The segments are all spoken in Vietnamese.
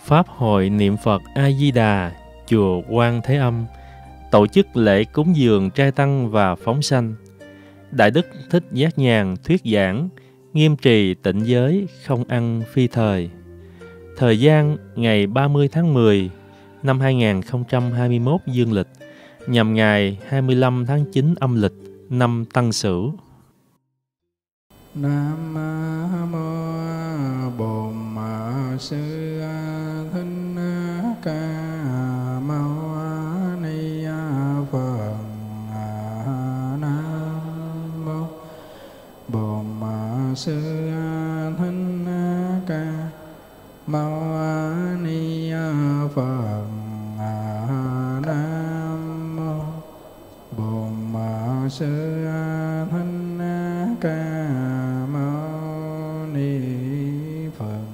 Pháp hội niệm Phật A Di Đà, chùa Quan Thế Âm tổ chức lễ cúng dường trai tăng và phóng sanh. Đại đức Thích Giác Nhàn thuyết giảng nghiêm trì tịnh giới, không ăn phi thời. Thời gian ngày 30 tháng 10 năm 2021 dương lịch, nhằm ngày 25 tháng 9 âm lịch năm Tân Sửu. Nam mô Bổn Sư Thích Ca Mâu Ni Phật. Nam mô Bổn Sư Thích Ca Mâu Ni Phật. Nam mô Bổn Sư Thích Ca Mâu Ni Phật.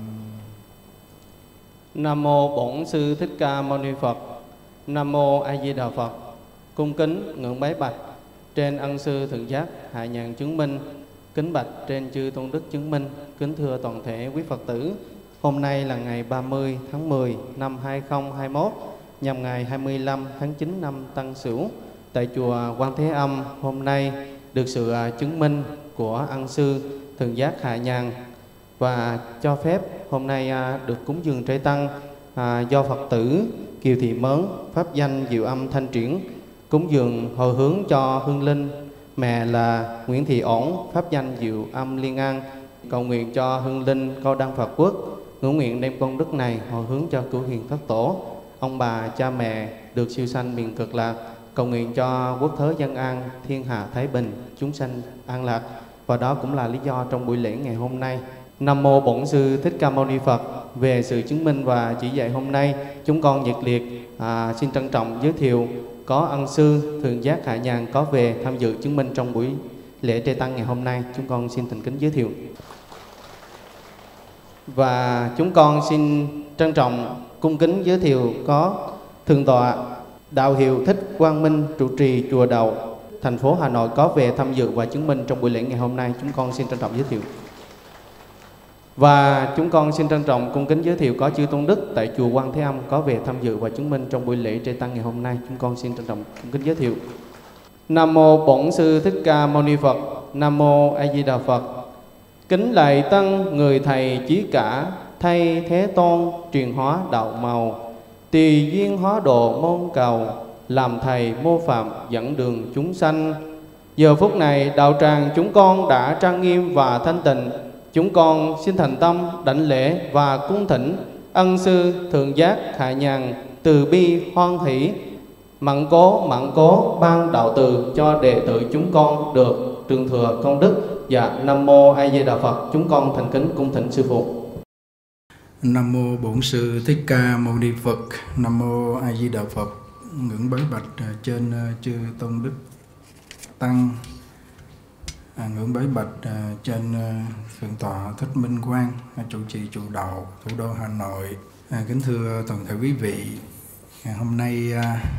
Nam mô Bổn Sư Thích Ca Mâu Ni Phật. Nam mô A Di Đà Phật. Cung kính ngưỡng bái bạch trên ân sư thượng giác Hạ Nhàn chứng minh, kính bạch trên chư tôn đức chứng minh, kính thưa toàn thể quý Phật tử. Hôm nay là ngày 30 tháng 10 năm 2021, nhằm ngày 25 tháng 9 năm Tân Sửu. Tại chùa Quan Thế Âm hôm nay được sự chứng minh của ân sư thượng giác Hạ Nhàn và cho phép hôm nay được cúng dường trai tăng do Phật tử Kiều Thị Mớn, pháp danh Diệu Âm Thanh Triển, cúng dường hồi hướng cho hương linh mẹ là Nguyễn Thị Ổn, pháp danh Diệu Âm Liên An, cầu nguyện cho hương linh Cao Đăng Phật Quốc, ngưỡng nguyện đem công đức này hồi hướng cho cửu hiền thất tổ, ông bà cha mẹ được siêu sanh miền Cực Lạc, cầu nguyện cho quốc thớ dân an, thiên hạ thái bình, chúng sanh an lạc. Và đó cũng là lý do trong buổi lễ ngày hôm nay. Nam mô Bổn Sư Thích Ca Mâu Ni Phật. Về sự chứng minh và chỉ dạy hôm nay, chúng con nhiệt liệt xin trân trọng giới thiệu có ân sư thượng giác Hạ Nhàn có về tham dự chứng minh trong buổi lễ trai tăng ngày hôm nay. Chúng con xin thành kính giới thiệu. Và chúng con xin trân trọng cung kính giới thiệu có Thượng tọa Đạo Hiệu Thích Quang Minh, trụ trì chùa Đậu, thành phố Hà Nội có về tham dự và chứng minh trong buổi lễ ngày hôm nay. Chúng con xin trân trọng giới thiệu. Và chúng con xin trân trọng cung kính giới thiệu có chư tôn đức tại chùa Quan Thế Âm có về tham dự và chứng minh trong buổi lễ trai tăng ngày hôm nay. Chúng con xin trân trọng cung kính giới thiệu. Nam mô Bổn Sư Thích Ca Mâu Ni Phật. Nam mô A Di Đà Phật. Kính lạy tăng người thầy chí cả, thay thế tôn truyền hóa đạo màu, tùy duyên hóa độ môn cầu, làm thầy mô phạm dẫn đường chúng sanh. Giờ phút này đạo tràng chúng con đã trang nghiêm và thanh tịnh. Chúng con xin thành tâm đảnh lễ và cung thỉnh ân sư thượng giác Hạ Nhàn từ bi hoan hỷ mặn cố ban đạo từ cho đệ tử chúng con được trường thừa công đức. Dạ, Nam mô A Di Đà Phật. Chúng con thành kính cung thỉnh sư phụ. Nam mô Bổn Sư Thích Ca Mâu Ni Phật. Nam mô A Di Đà Phật. Ngưỡng bái bạch trên chư tôn đức tăng, ngưỡng bái bạch trên Thượng tọa Thích Minh Quang, trụ trì chùa Đậu, thủ đô Hà Nội. Kính thưa toàn thể quý vị, hôm nay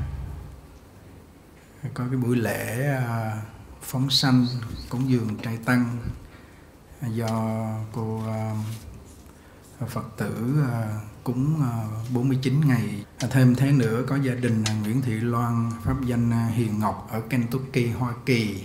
có cái buổi lễ phóng sanh cúng dường trai tăng do cô Phật tử cúng 49 ngày. Thêm thế nữa có gia đình Nguyễn Thị Loan, pháp danh Hiền Ngọc ở Kentucky, Hoa Kỳ,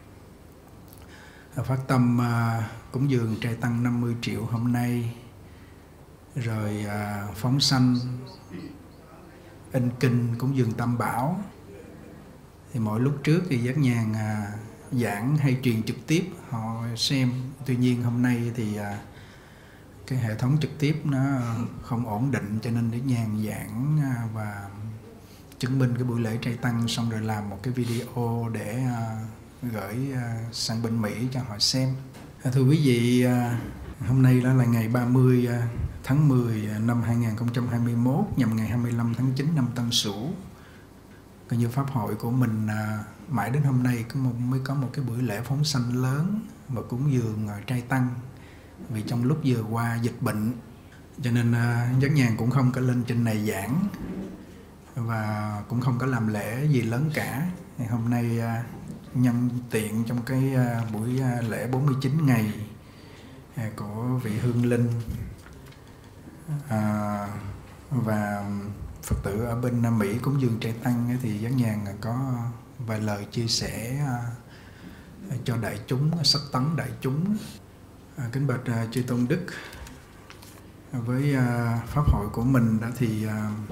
phát tâm cúng dường trai tăng 50 triệu hôm nay. Rồi phóng sanh in kinh cúng dường Tam Bảo. Thì mỗi lúc trước thì Giác Nhàn giảng hay truyền trực tiếp họ xem. Tuy nhiên hôm nay thì cái hệ thống trực tiếp nó không ổn định, cho nên để Nhàn giảng và chứng minh cái buổi lễ trai tăng xong rồi làm một cái video để gửi sang bên Mỹ cho họ xem. Thưa quý vị, hôm nay đó là ngày 30 tháng 10 năm 2021, nhằm ngày 25 tháng 9 năm Tân Sửu. Coi như pháp hội của mình mãi đến hôm nay mới có một cái buổi lễ phóng sanh lớn và cúng dường trai tăng. Vì trong lúc vừa qua dịch bệnh, cho nên Giác Nhàn cũng không có lên trên này giảng và cũng không có làm lễ gì lớn cả. Thì hôm nay nhân tiện trong cái buổi lễ 49 ngày của vị hương linh Và Phật tử ở bên Nam Mỹ cúng dường trai tăng thì Giác Nhàn có vài lời chia sẻ cho đại chúng, sách tấn đại chúng. Kính bạch chư tôn đức, với pháp hội của mình đã thì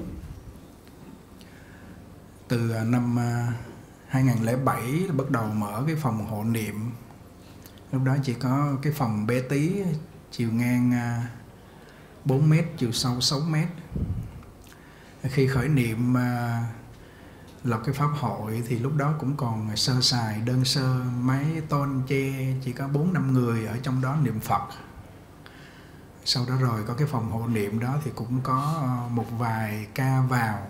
từ năm 2007 bắt đầu mở cái phòng hộ niệm. Lúc đó chỉ có cái phòng bé tí, chiều ngang 4 mét, chiều sâu 6 mét. Khi khởi niệm lập cái pháp hội thì lúc đó cũng còn sơ sài, đơn sơ, máy tôn che, chỉ có 4-5 người ở trong đó niệm Phật. Sau đó rồi có cái phòng hộ niệm đó thì cũng có một vài ca vào.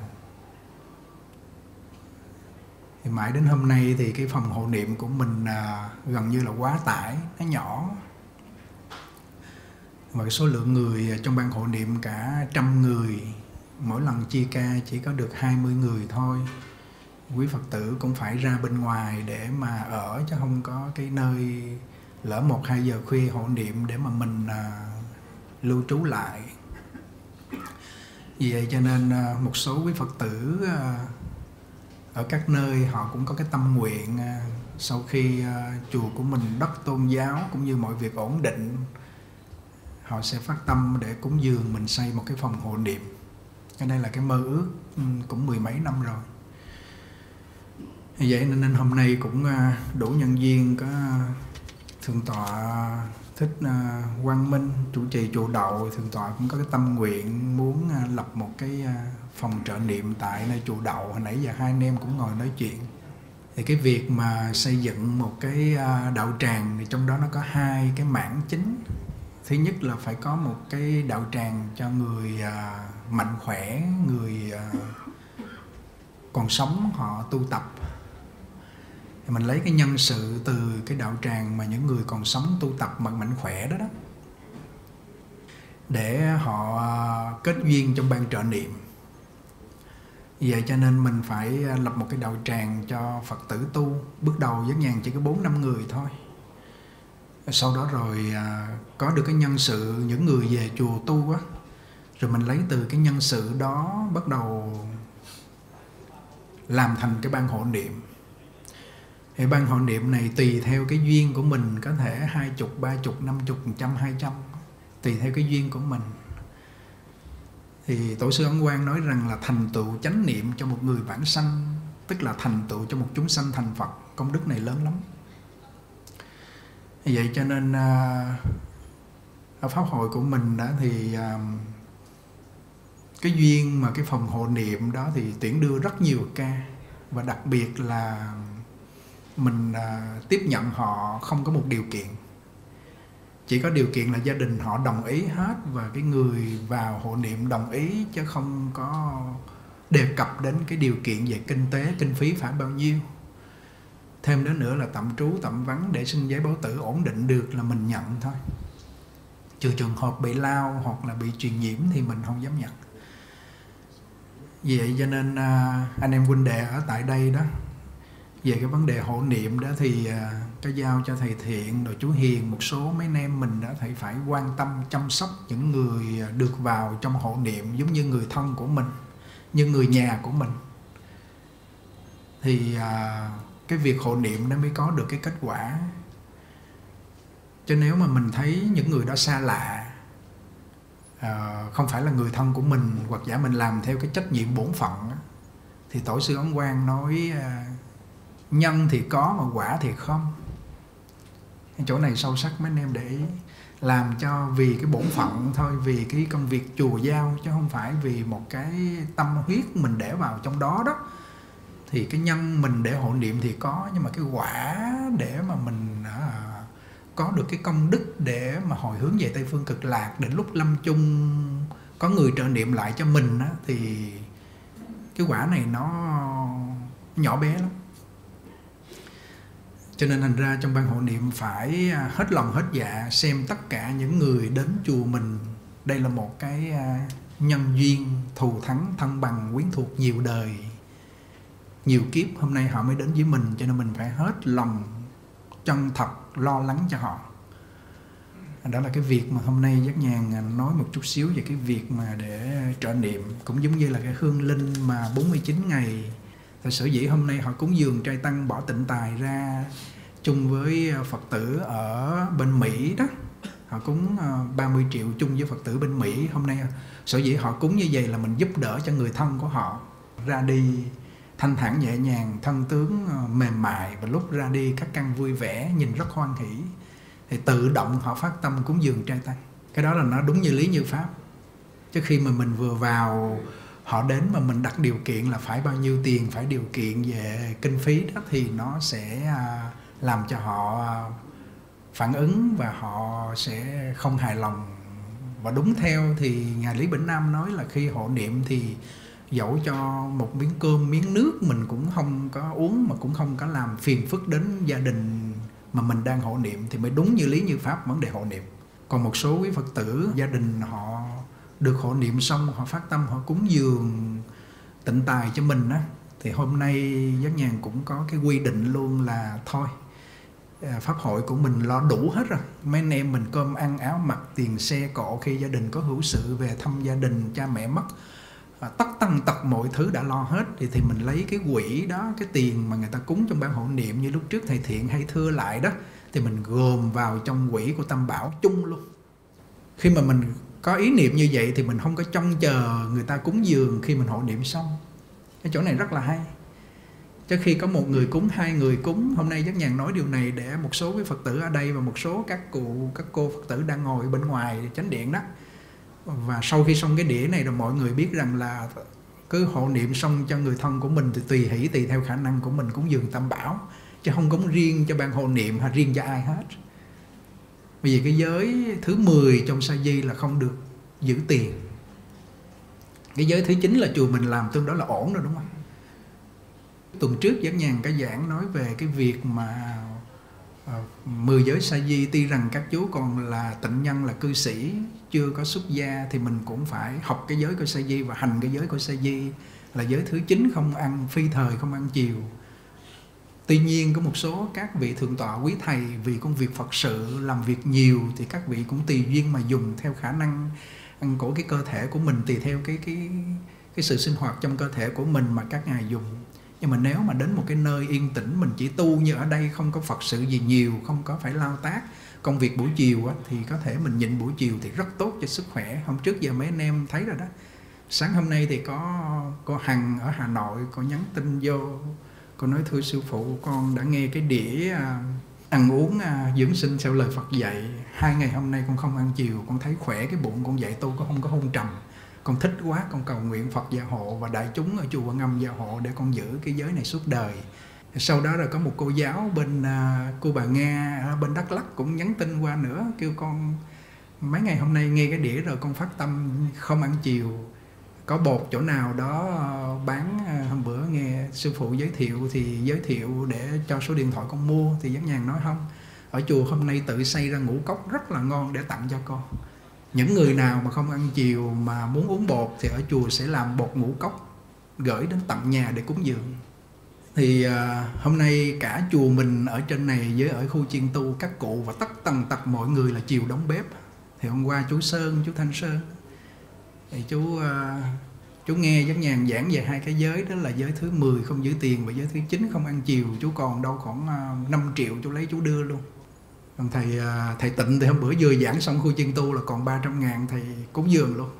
Thì mãi đến hôm nay thì cái phòng hộ niệm của mình gần như là quá tải, nó nhỏ. Và cái số lượng người trong ban hộ niệm cả 100 người, mỗi lần chia ca chỉ có được 20 người thôi. Quý Phật tử cũng phải ra bên ngoài để mà ở, chứ không có cái nơi lỡ 1-2 giờ khuya hộ niệm để mà mình lưu trú lại. Vì vậy cho nên một số quý Phật tử ở các nơi họ cũng có cái tâm nguyện sau khi chùa của mình đất tôn giáo cũng như mọi việc ổn định, họ sẽ phát tâm để cúng dường mình xây một cái phòng hộ niệm. Cái đây là cái mơ ước cũng 10 mấy năm rồi. Vậy nên hôm nay cũng đủ nhân duyên có Thượng tọa Thích Quang Minh trụ trì chùa Đậu. Thượng tọa cũng có cái tâm nguyện muốn lập một cái phòng trợ niệm tại nơi chùa Đậu. Hồi nãy giờ hai anh em cũng ngồi nói chuyện. Thì cái việc mà xây dựng một cái đạo tràng thì trong đó nó có 2 cái mảng chính. Thứ nhất là phải có một cái đạo tràng cho người mạnh khỏe, người còn sống họ tu tập. Thì mình lấy cái nhân sự từ cái đạo tràng mà những người còn sống tu tập mà mạnh khỏe đó để họ kết duyên trong ban trợ niệm. Vậy cho nên mình phải lập một cái đạo tràng cho Phật tử tu. Bước đầu Giác Nhàn chỉ có 4-5 người thôi. Sau đó rồi có được cái nhân sự những người về chùa tu á, rồi mình lấy từ cái nhân sự đó bắt đầu làm thành cái ban hộ niệm. Thì ban hộ niệm này tùy theo cái duyên của mình, có thể 20, 30, 50, 100, 200, tùy theo cái duyên của mình. Thì Tổ sư Ấn Quang nói rằng là thành tựu chánh niệm cho một người vãng sanh, tức là thành tựu cho một chúng sanh thành Phật, công đức này lớn lắm. Vậy cho nên ở pháp hội của mình đó thì cái duyên mà cái phòng hộ niệm đó thì tuyển đưa rất nhiều ca. Và đặc biệt là mình tiếp nhận họ không có một điều kiện. Chỉ có điều kiện là gia đình họ đồng ý hết và cái người vào hộ niệm đồng ý, chứ không có đề cập đến cái điều kiện về kinh tế, kinh phí phải bao nhiêu. Thêm đó nữa là tạm trú, tạm vắng để xin giấy báo tử ổn định được là mình nhận thôi. Trừ trường hợp bị lao hoặc là bị truyền nhiễm thì mình không dám nhận. Vì vậy cho nên anh em huynh đệ ở tại đây đó, về cái vấn đề hộ niệm đó thì cái giao cho thầy Thiện rồi chú Hiền, một số mấy anh em mình đã phải quan tâm chăm sóc những người được vào trong hộ niệm giống như người thân của mình, như người nhà của mình. Thì cái việc hộ niệm nó mới có được cái kết quả. Chứ nếu mà mình thấy những người đó xa lạ, không phải là người thân của mình, hoặc giả mình làm theo cái trách nhiệm bổn phận, thì Tổ sư Ấn Quang nói nhân thì có mà quả thì không. Cái chỗ này sâu sắc mấy anh em để ý. Làm cho vì cái bổn phận thôi, vì cái công việc chùa giao, chứ không phải vì một cái tâm huyết mình để vào trong đó đó. Thì cái nhân mình để hộ niệm thì có, nhưng mà cái quả để mà mình có được cái công đức để mà hồi hướng về Tây Phương Cực Lạc, đến lúc lâm chung có người trợ niệm lại cho mình á, thì cái quả này nó nhỏ bé lắm. Cho nên thành ra trong ban hộ niệm phải hết lòng hết dạ xem tất cả những người đến chùa mình, đây là một cái nhân duyên thù thắng thân bằng quyến thuộc nhiều đời, nhiều kiếp hôm nay họ mới đến với mình. Cho nên mình phải hết lòng chân thật lo lắng cho họ. Đó là cái việc mà hôm nay Giác Nhàn nói một chút xíu về cái việc mà để trợ niệm, cũng giống như là cái hương linh mà 49 ngày. Thật sở dĩ hôm nay họ cúng dường trai tăng bỏ tịnh tài ra chung với Phật tử ở bên Mỹ đó. Họ cúng 30 triệu chung với Phật tử bên Mỹ. Hôm nay sở dĩ họ cúng như vậy là mình giúp đỡ cho người thân của họ ra đi thanh thản nhẹ nhàng, thân tướng mềm mại, và lúc ra đi các căn vui vẻ, nhìn rất hoan hỷ, thì tự động họ phát tâm cúng dường trai tăng. Cái đó là nó đúng như lý như pháp. Chứ khi mà mình vừa vào họ đến mà mình đặt điều kiện là phải bao nhiêu tiền, phải điều kiện về kinh phí đó, thì nó sẽ làm cho họ phản ứng và họ sẽ không hài lòng. Và đúng theo thì Ngài Lý Bỉnh Nam nói là khi hộ niệm thì dẫu cho một miếng cơm, miếng nước mình cũng không có uống, mà cũng không có làm phiền phức đến gia đình mà mình đang hộ niệm, thì mới đúng như lý như pháp vấn đề hộ niệm. Còn một số quý Phật tử gia đình họ được hộ niệm xong, họ phát tâm họ cúng dường tịnh tài cho mình á, thì hôm nay Giác Nhàn cũng có cái quy định luôn là thôi, pháp hội của mình lo đủ hết rồi, mấy anh em mình cơm ăn áo mặc, tiền xe cộ khi gia đình có hữu sự về thăm gia đình, cha mẹ mất, tất tần tật mọi thứ đã lo hết, thì mình lấy cái quỹ đó, cái tiền mà người ta cúng trong ban hộ niệm như lúc trước thầy Thiện hay thưa lại đó, thì mình gồm vào trong quỹ của Tam Bảo chung luôn. Khi mà mình có ý niệm như vậy thì mình không có trông chờ người ta cúng dường khi mình hộ niệm xong. Cái chỗ này rất là hay. Chứ khi có một người cúng, hai người cúng, hôm nay Giác Nhàn nói điều này để một số quý Phật tử ở đây và một số các cụ, các cô Phật tử đang ngồi bên ngoài chánh điện đó. Và sau khi xong cái đĩa này rồi mọi người biết rằng là cứ hộ niệm xong cho người thân của mình thì tùy hỷ, tùy theo khả năng của mình cúng dường Tam Bảo, chứ không cúng riêng cho ban hộ niệm hay riêng cho ai hết. Bởi vì cái giới thứ 10 trong sa di là không được giữ tiền. Cái giới thứ 9 là chùa mình làm tương đối là ổn rồi, đúng không? Tuần trước Giác Nhàn có giảng nói về cái việc mà 10 giới sa di, tuy rằng các chú còn là tịnh nhân, là cư sĩ, chưa có xuất gia, thì mình cũng phải học cái giới của sa di và hành cái giới của sa di, là giới thứ 9 không ăn phi thời, không ăn chiều. Tuy nhiên có một số các vị thượng tọa quý thầy vì công việc Phật sự làm việc nhiều thì các vị cũng tùy duyên mà dùng theo khả năng ăn của cái cơ thể của mình, tùy theo cái sự sinh hoạt trong cơ thể của mình mà các ngài dùng. Nhưng mà nếu mà đến một cái nơi yên tĩnh, mình chỉ tu như ở đây, không có Phật sự gì nhiều, không có phải lao tác công việc buổi chiều á, thì có thể mình nhịn buổi chiều thì rất tốt cho sức khỏe. Hôm trước giờ mấy anh em thấy rồi đó. Sáng hôm nay thì có cô Hằng ở Hà Nội, cô nhắn tin vô, cô nói thưa sư phụ, con đã nghe cái đĩa ăn uống dưỡng sinh theo lời Phật dạy. 2 ngày hôm nay con không ăn chiều, con thấy khỏe cái bụng, con dạy tu con không có hôn trầm. Con thích quá, con cầu nguyện Phật gia hộ và đại chúng ở chùa Quan Âm gia hộ để con giữ cái giới này suốt đời. Sau đó rồi có một cô giáo bên cô bà Nga ở bên Đắk Lắk cũng nhắn tin qua nữa, kêu con mấy ngày hôm nay nghe cái đĩa rồi con phát tâm không ăn chiều. Có bột chỗ nào đó bán, hôm bữa nghe sư phụ giới thiệu thì giới thiệu để cho số điện thoại con mua, thì Giác Nhàn nói không, ở chùa hôm nay tự xây ra ngũ cốc rất là ngon để tặng cho con. Những người nào mà không ăn chiều mà muốn uống bột thì ở chùa sẽ làm bột ngũ cốc gửi đến tận nhà để cúng dường. Thì hôm nay cả chùa mình ở trên này với ở khu chiên tu, các cụ và tất tần tật mọi người là chiều đóng bếp. Thì hôm qua chú Sơn, chú Thanh Sơn thì chú nghe Giác Nhàn giảng về 2 cái giới, đó là giới thứ 10 không giữ tiền và giới thứ 9 không ăn chiều. Chú còn đâu khoảng 5 triệu chú lấy chú đưa luôn. Còn thầy Tịnh thì hôm bữa vừa giảng xong khu chiên tu là còn 300.000 thầy cúng dường luôn.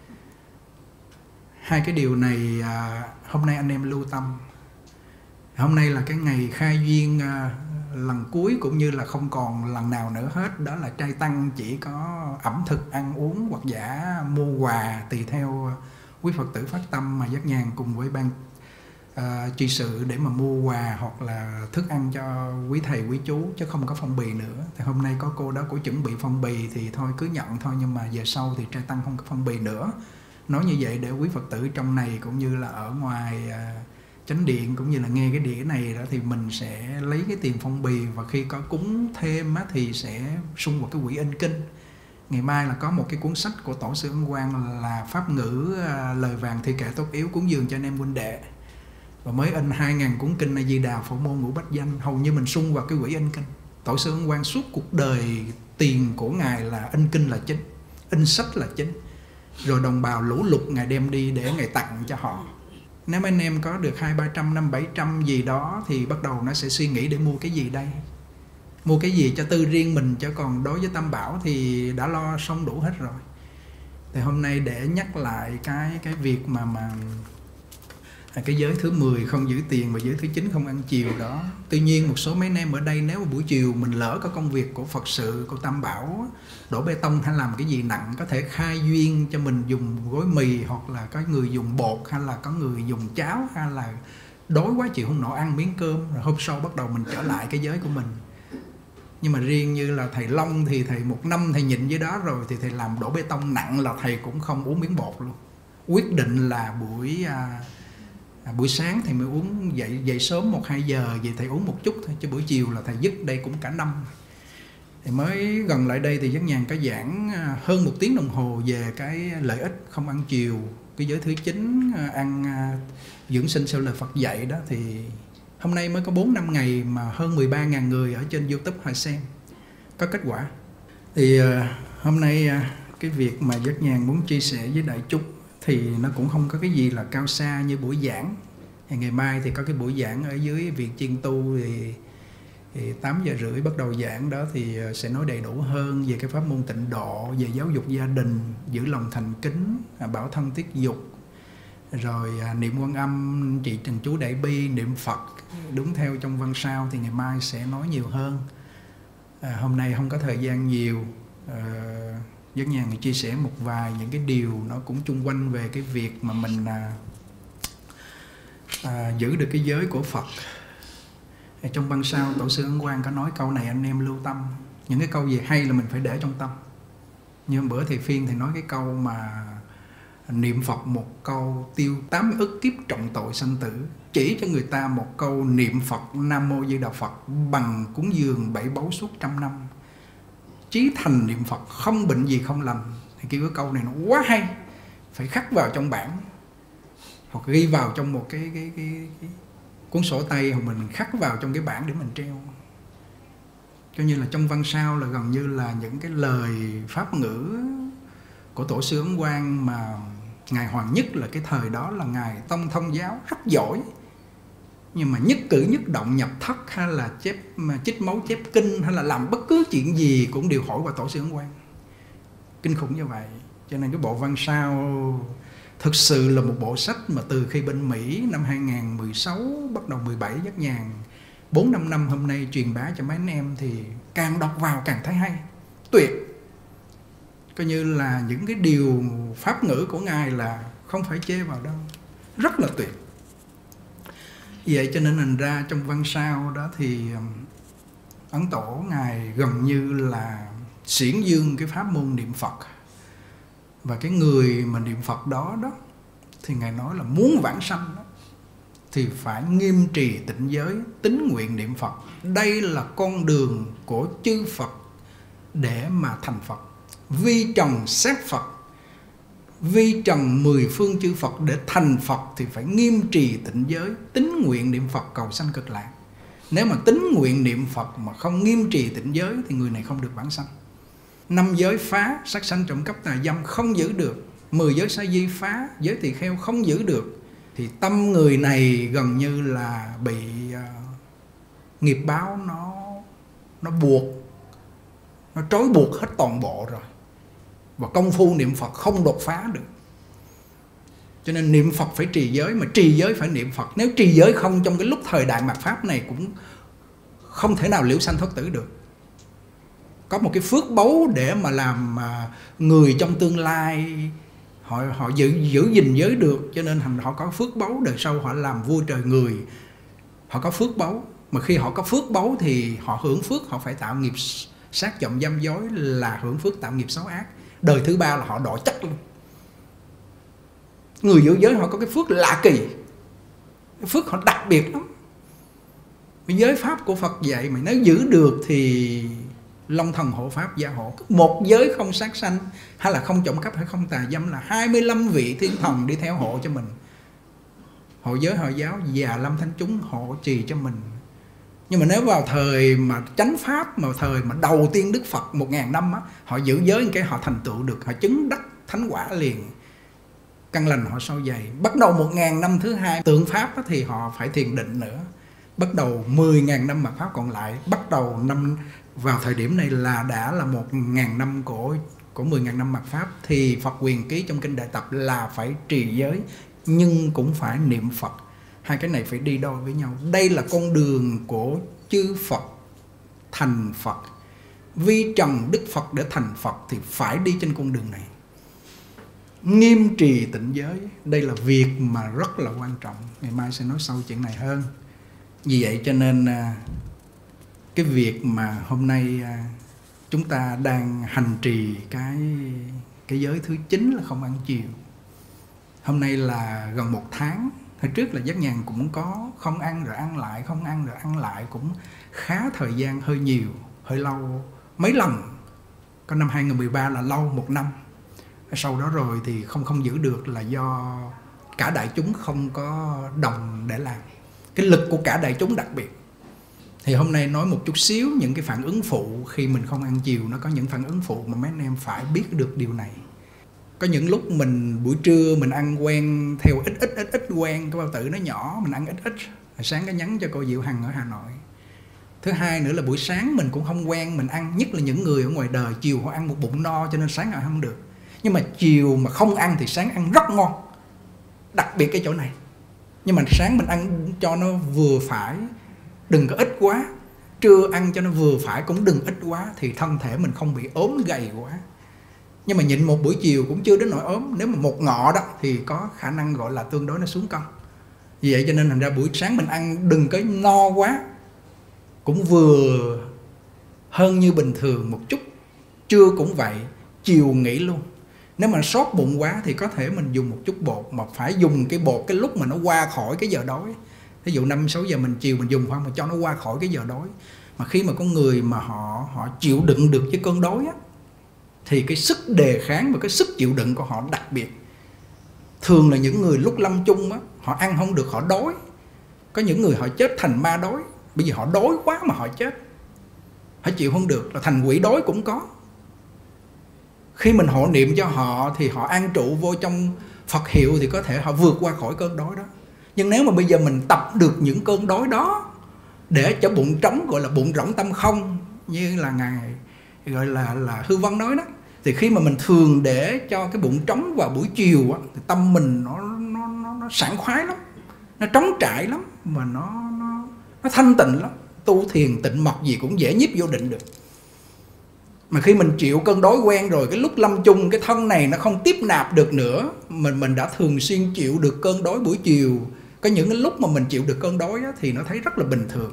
2 cái điều này hôm nay anh em lưu tâm. Hôm nay là cái ngày khai duyên lần cuối cũng như là không còn lần nào nữa hết. Đó là trai tăng chỉ có ẩm thực ăn uống hoặc giả mua quà tùy theo quý Phật tử phát tâm, mà Giác Nhàn cùng với ban tri sự để mà mua quà hoặc là thức ăn cho quý thầy quý chú, chứ không có phong bì nữa. Thì hôm nay có cô đó cũng chuẩn bị phong bì thì thôi cứ nhận thôi, nhưng mà về sau thì trai tăng không có phong bì nữa. Nói như vậy để quý Phật tử trong này cũng như là ở ngoài chánh điện cũng như là nghe cái đĩa này đó, thì mình sẽ lấy cái tiền phong bì và khi có cúng thêm á, thì sẽ sung vào cái quỹ in kinh. Ngày mai là có một cái cuốn sách của Tổ sư Ấn Quang là Pháp ngữ lời vàng thi kệ tốt yếu cúng dường cho anh em huynh đệ. Và mới in 2.000 cuốn kinh A Di Đà Phổ môn ngũ bách danh, hầu như mình sung vào cái quỹ in kinh. Tổ sư Ấn Quang suốt cuộc đời tiền của Ngài là in kinh là chính, in sách là chính, rồi đồng bào lũ lụt Ngài đem đi để Ngài tặng cho họ. Nếu anh em có được 200-300, 500-700 gì đó thì bắt đầu nó sẽ suy nghĩ để mua cái gì đây, mua cái gì cho tư riêng mình, chứ còn đối với Tam Bảo thì đã lo xong đủ hết rồi. Thì hôm nay để nhắc lại cái việc mà cái giới thứ 10 không giữ tiền và giới thứ 9 không ăn chiều đó. Tuy nhiên một số mấy anh em ở đây nếu mà buổi chiều mình lỡ có công việc của Phật sự, của Tam Bảo, đổ bê tông hay làm cái gì nặng, có thể khai duyên cho mình dùng gói mì, hoặc là có người dùng bột, hay là có người dùng cháo, hay là đói quá chịu không nổi ăn miếng cơm, rồi hôm sau bắt đầu mình trở lại cái giới của mình. Nhưng mà riêng như là thầy Long thì thầy 1 năm thầy nhịn với đó rồi, thì thầy làm đổ bê tông nặng là thầy cũng không uống miếng bột luôn. Quyết định là buổi sáng thì mới uống, dậy sớm 1-2 giờ vậy thầy uống một chút thôi, chứ buổi chiều là thầy dứt đây cũng cả năm. Thì mới gần lại đây thì Giác Nhàn có giảng hơn 1 tiếng đồng hồ về cái lợi ích không ăn chiều, cái giới thứ 9 ăn dưỡng sinh theo lời Phật dạy đó. Thì hôm nay mới có 4-5 ngày mà hơn 13.000 người ở trên YouTube họ xem, có kết quả. Thì hôm nay cái việc mà Giác Nhàn muốn chia sẻ với đại chúng thì nó cũng không có cái gì là cao xa như buổi giảng. Thì ngày mai thì có cái buổi giảng ở dưới Viện Chiên Tu, thì 8 giờ rưỡi bắt đầu giảng đó, thì sẽ nói đầy đủ hơn về cái pháp môn tịnh độ, về giáo dục gia đình, giữ lòng thành kính, bảo thân tiết dục, rồi niệm Quan Âm, trì trần chú Đại Bi, niệm Phật đúng theo trong văn sao, thì ngày mai sẽ nói nhiều hơn. Hôm nay không có thời gian nhiều, Giác Nhàn chia sẻ một vài những cái điều nó cũng chung quanh về cái việc mà mình giữ được cái giới của Phật. Trong văn sao Tổ sư Ấn Quang có nói câu này, anh em lưu tâm. Những cái câu gì hay là mình phải để trong tâm. Như bữa thầy Phiên thì nói cái câu mà niệm Phật một câu tiêu 8 ức kiếp trọng tội sanh tử, chỉ cho người ta một câu niệm Phật Nam Mô Di Đà Phật bằng cúng dường 7 báu suốt 100 năm, chí thành niệm Phật không bệnh gì không lành. Thì kêu cái câu này nó quá hay, phải khắc vào trong bản, hoặc ghi vào trong một cái cuốn sổ tay, hoặc mình khắc vào trong cái bản để mình treo. Cho như là trong văn sao là gần như là những cái lời pháp ngữ của Tổ sư Ấn Quang mà Ngài Hoàng Nhất là cái thời đó là Ngài Tông Thông Giáo rất giỏi, nhưng mà nhất cử nhất động nhập thất, hay là chích máu chép kinh, hay là làm bất cứ chuyện gì cũng đều hỏi qua Tổ sư Ấn Quang. Kinh khủng như vậy. Cho nên cái bộ văn sao thực sự là một bộ sách mà từ khi bên Mỹ năm 2016 bắt đầu 17 Giác Nhàn 4-5 năm hôm nay truyền bá cho mấy anh em, thì càng đọc vào càng thấy hay, tuyệt. Coi như là những cái điều pháp ngữ của Ngài là không phải chê vào đâu, rất là tuyệt. Vậy cho nên thành ra trong văn sao đó thì Ấn Tổ Ngài gần như là xiển dương cái pháp môn niệm Phật. Và cái người mà niệm Phật đó thì Ngài nói là muốn vãng sanh đó, thì phải nghiêm trì tịnh giới, tín nguyện niệm Phật. Đây là con đường của chư Phật để mà thành Phật. Vi trần sát Phật, vi trần 10 phương chư Phật để thành Phật thì phải nghiêm trì tịnh giới, tín nguyện niệm Phật cầu sanh cực lạc. Nếu mà tín nguyện niệm Phật mà không nghiêm trì tịnh giới thì người này không được vãng sanh. 5 giới phá, sát sanh trộm cắp tà dâm không giữ được, 10 giới sa di phá, giới tỳ kheo không giữ được, thì tâm người này gần như là bị nghiệp báo nó buộc, nó trói buộc hết toàn bộ rồi. Và công phu niệm Phật không đột phá được. Cho nên niệm Phật phải trì giới, mà trì giới phải niệm Phật. Nếu trì giới không trong cái lúc thời đại mạt Pháp này cũng không thể nào liễu sanh thoát tử được. Có một cái phước báu để mà làm người trong tương lai họ giữ gìn giới được, cho nên họ có phước báu, đời sau họ làm vua trời người, họ có phước báu. Mà khi họ có phước báu thì họ hưởng phước, họ phải tạo nghiệp sát trộm dâm dối là hưởng phước tạo nghiệp xấu ác. Đời thứ 3 là họ đọa chắc luôn. Người giữ giới họ có cái phước lạ kỳ, cái phước họ đặc biệt lắm. Cái giới pháp của Phật dạy mà nếu giữ được thì Long Thần hộ Pháp gia hộ. Một giới không sát sanh, hay là không trộm cắp, hay không tà dâm là 25 vị thiên thần đi theo hộ cho mình. Hộ giới, hộ giáo, già lâm thánh chúng hộ trì cho mình. Nhưng mà nếu vào thời mà chánh pháp, mà thời mà đầu tiên Đức Phật 1000 năm á, họ giữ giới cái họ thành tựu được, họ chứng đắc thánh quả liền, căn lành họ sâu dày. Bắt đầu 1000 năm thứ hai tượng pháp á, thì họ phải thiền định nữa. Bắt đầu 10.000 năm mạt pháp còn lại, bắt đầu vào thời điểm này là đã là 1000 năm của 10.000 năm mạt pháp, thì Phật Quyền Ký trong kinh Đại Tập là phải trì giới nhưng cũng phải niệm Phật. Hai cái này phải đi đôi với nhau. Đây là con đường của chư Phật thành Phật. Vi trần Đức Phật để thành Phật thì phải đi trên con đường này. Nghiêm trì tịnh giới, đây là việc mà rất là quan trọng. Ngày mai sẽ nói sâu chuyện này hơn. Vì vậy cho nên cái việc mà hôm nay chúng ta đang hành trì cái giới thứ 9 là không ăn chiều. Hôm nay là gần 1 tháng. Hồi trước là Giác Nhàn cũng có không ăn rồi ăn lại, không ăn rồi ăn lại, cũng khá thời gian hơi nhiều, hơi lâu, mấy lần. Có năm 2013 là lâu 1 năm. Sau đó rồi thì không giữ được là do cả đại chúng không có đồng để làm. Cái lực của cả đại chúng đặc biệt. Thì hôm nay nói một chút xíu những cái phản ứng phụ khi mình không ăn chiều. Nó có những phản ứng phụ mà mấy anh em phải biết được điều này. Có những lúc mình buổi trưa mình ăn quen theo ít quen, cái bao tử nó nhỏ, mình ăn ít. Sáng có nhắn cho cô Diệu Hằng ở Hà Nội. Thứ hai nữa là buổi sáng mình cũng không quen mình ăn, nhất là những người ở ngoài đời chiều họ ăn một bụng no cho nên sáng họ không được. Nhưng mà chiều mà không ăn thì sáng ăn rất ngon. Đặc biệt cái chỗ này. Nhưng mà sáng mình ăn cho nó vừa phải, đừng có ít quá. Trưa ăn cho nó vừa phải, cũng đừng ít quá, thì thân thể mình không bị ốm gầy quá. Nhưng mà nhịn một buổi chiều cũng chưa đến nỗi ốm. Nếu mà một ngọ đó thì có khả năng gọi là tương đối nó xuống cân. Vì vậy cho nên thành ra buổi sáng mình ăn đừng có no quá, cũng vừa hơn như bình thường một chút. Trưa cũng vậy, chiều nghỉ luôn. Nếu mà sót bụng quá thì có thể mình dùng một chút bột, mà phải dùng cái bột cái lúc mà nó qua khỏi cái giờ đói. Ví dụ 5-6 giờ chiều mình dùng khoan mà cho nó qua khỏi cái giờ đói. Mà khi mà con người mà họ chịu đựng được với cơn đói á, thì cái sức đề kháng và cái sức chịu đựng của họ đặc biệt. Thường là những người lúc lâm chung á, họ ăn không được họ đói. Có những người họ chết thành ma đói, bởi vì họ đói quá mà họ chết. Họ chịu không được là thành quỷ đói cũng có. Khi mình hộ niệm cho họ thì họ an trụ vô trong Phật hiệu thì có thể họ vượt qua khỏi cơn đói đó. Nhưng nếu mà bây giờ mình tập được những cơn đói đó để cho bụng trống, gọi là bụng rỗng tâm không, như là Ngài gọi là Hư Vân nói đó, thì khi mà mình thường để cho cái bụng trống vào buổi chiều á, thì tâm mình nó sảng khoái lắm, nó trống trải lắm, mà nó thanh tịnh lắm. Tu thiền tịnh mật gì cũng dễ nhiếp vô định được. Mà khi mình chịu cơn đói quen rồi, cái lúc lâm chung cái thân này nó không tiếp nạp được nữa, mình đã thường xuyên chịu được cơn đói buổi chiều. Có những cái lúc mà mình chịu được cơn đói á, thì nó thấy rất là bình thường.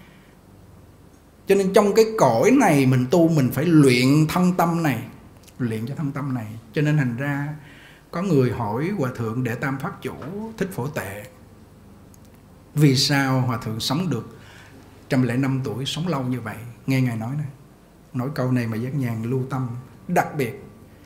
Cho nên trong cái cõi này mình tu, mình phải luyện thân tâm này, luyện cho thân tâm này. Cho nên thành ra có người hỏi Hòa Thượng Đệ Tam Pháp Chủ Thích Phổ Tệ, vì sao Hòa Thượng sống được 105 tuổi, sống lâu như vậy. Nghe Ngài nói này, nói câu này mà Giác Nhàn lưu tâm đặc biệt.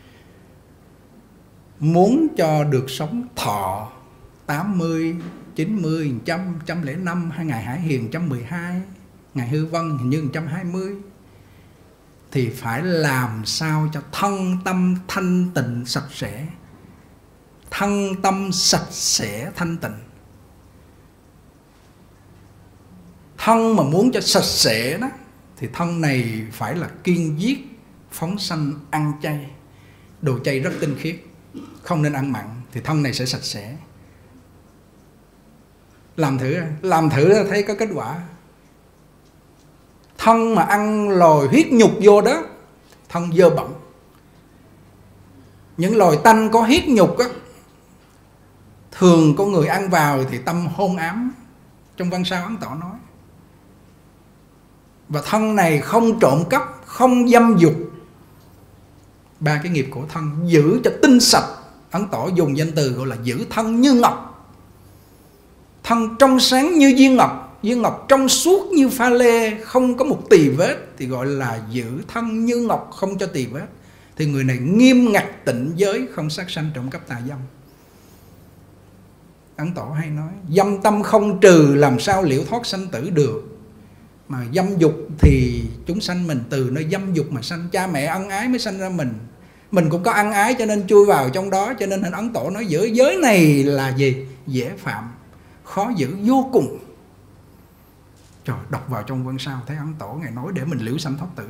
Muốn cho được sống thọ 80, 90, 100, 105, hai Ngài Hải Hiền 112, Ngài Hư Vân hình như 120, thì phải làm sao cho thân tâm thanh tịnh sạch sẽ. Thân tâm sạch sẽ thanh tịnh. Thân mà muốn cho sạch sẽ đó, thì thân này phải là kiêng giết, phóng sanh, ăn chay. Đồ chay rất tinh khiết, không nên ăn mặn, thì thân này sẽ sạch sẽ. Làm thử thấy có kết quả. Thân mà ăn lòi huyết nhục vô đó, thân dơ bẩn. Những loài tanh có huyết nhục á, thường có người ăn vào thì tâm hôn ám. Trong Văn Sao Ấn Tỏ nói. Và thân này không trộm cắp, không dâm dục. 3 cái nghiệp của thân, giữ cho tinh sạch. Ấn Tỏ dùng danh từ gọi là giữ thân như ngọc. Thân trong sáng như viên ngọc, viên ngọc trong suốt như pha lê, không có một tì vết, thì gọi là giữ thân như ngọc, không cho tì vết. Thì người này nghiêm ngặt tịnh giới, không sát sanh trộm cắp tà dâm. Ấn Tổ hay nói, dâm tâm không trừ làm sao liễu thoát sanh tử được. Mà dâm dục thì chúng sanh mình từ nơi dâm dục mà sanh. Cha mẹ ân ái mới sanh ra mình cũng có ân ái cho nên chui vào trong đó. Cho nên Hình Ấn Tổ nói giữa giới này là gì? Dễ phạm, khó giữ vô cùng. Trời, đọc vào trong Văn Sao thấy Ấn Tổ Ngài nói để mình liễu sanh thoát tử.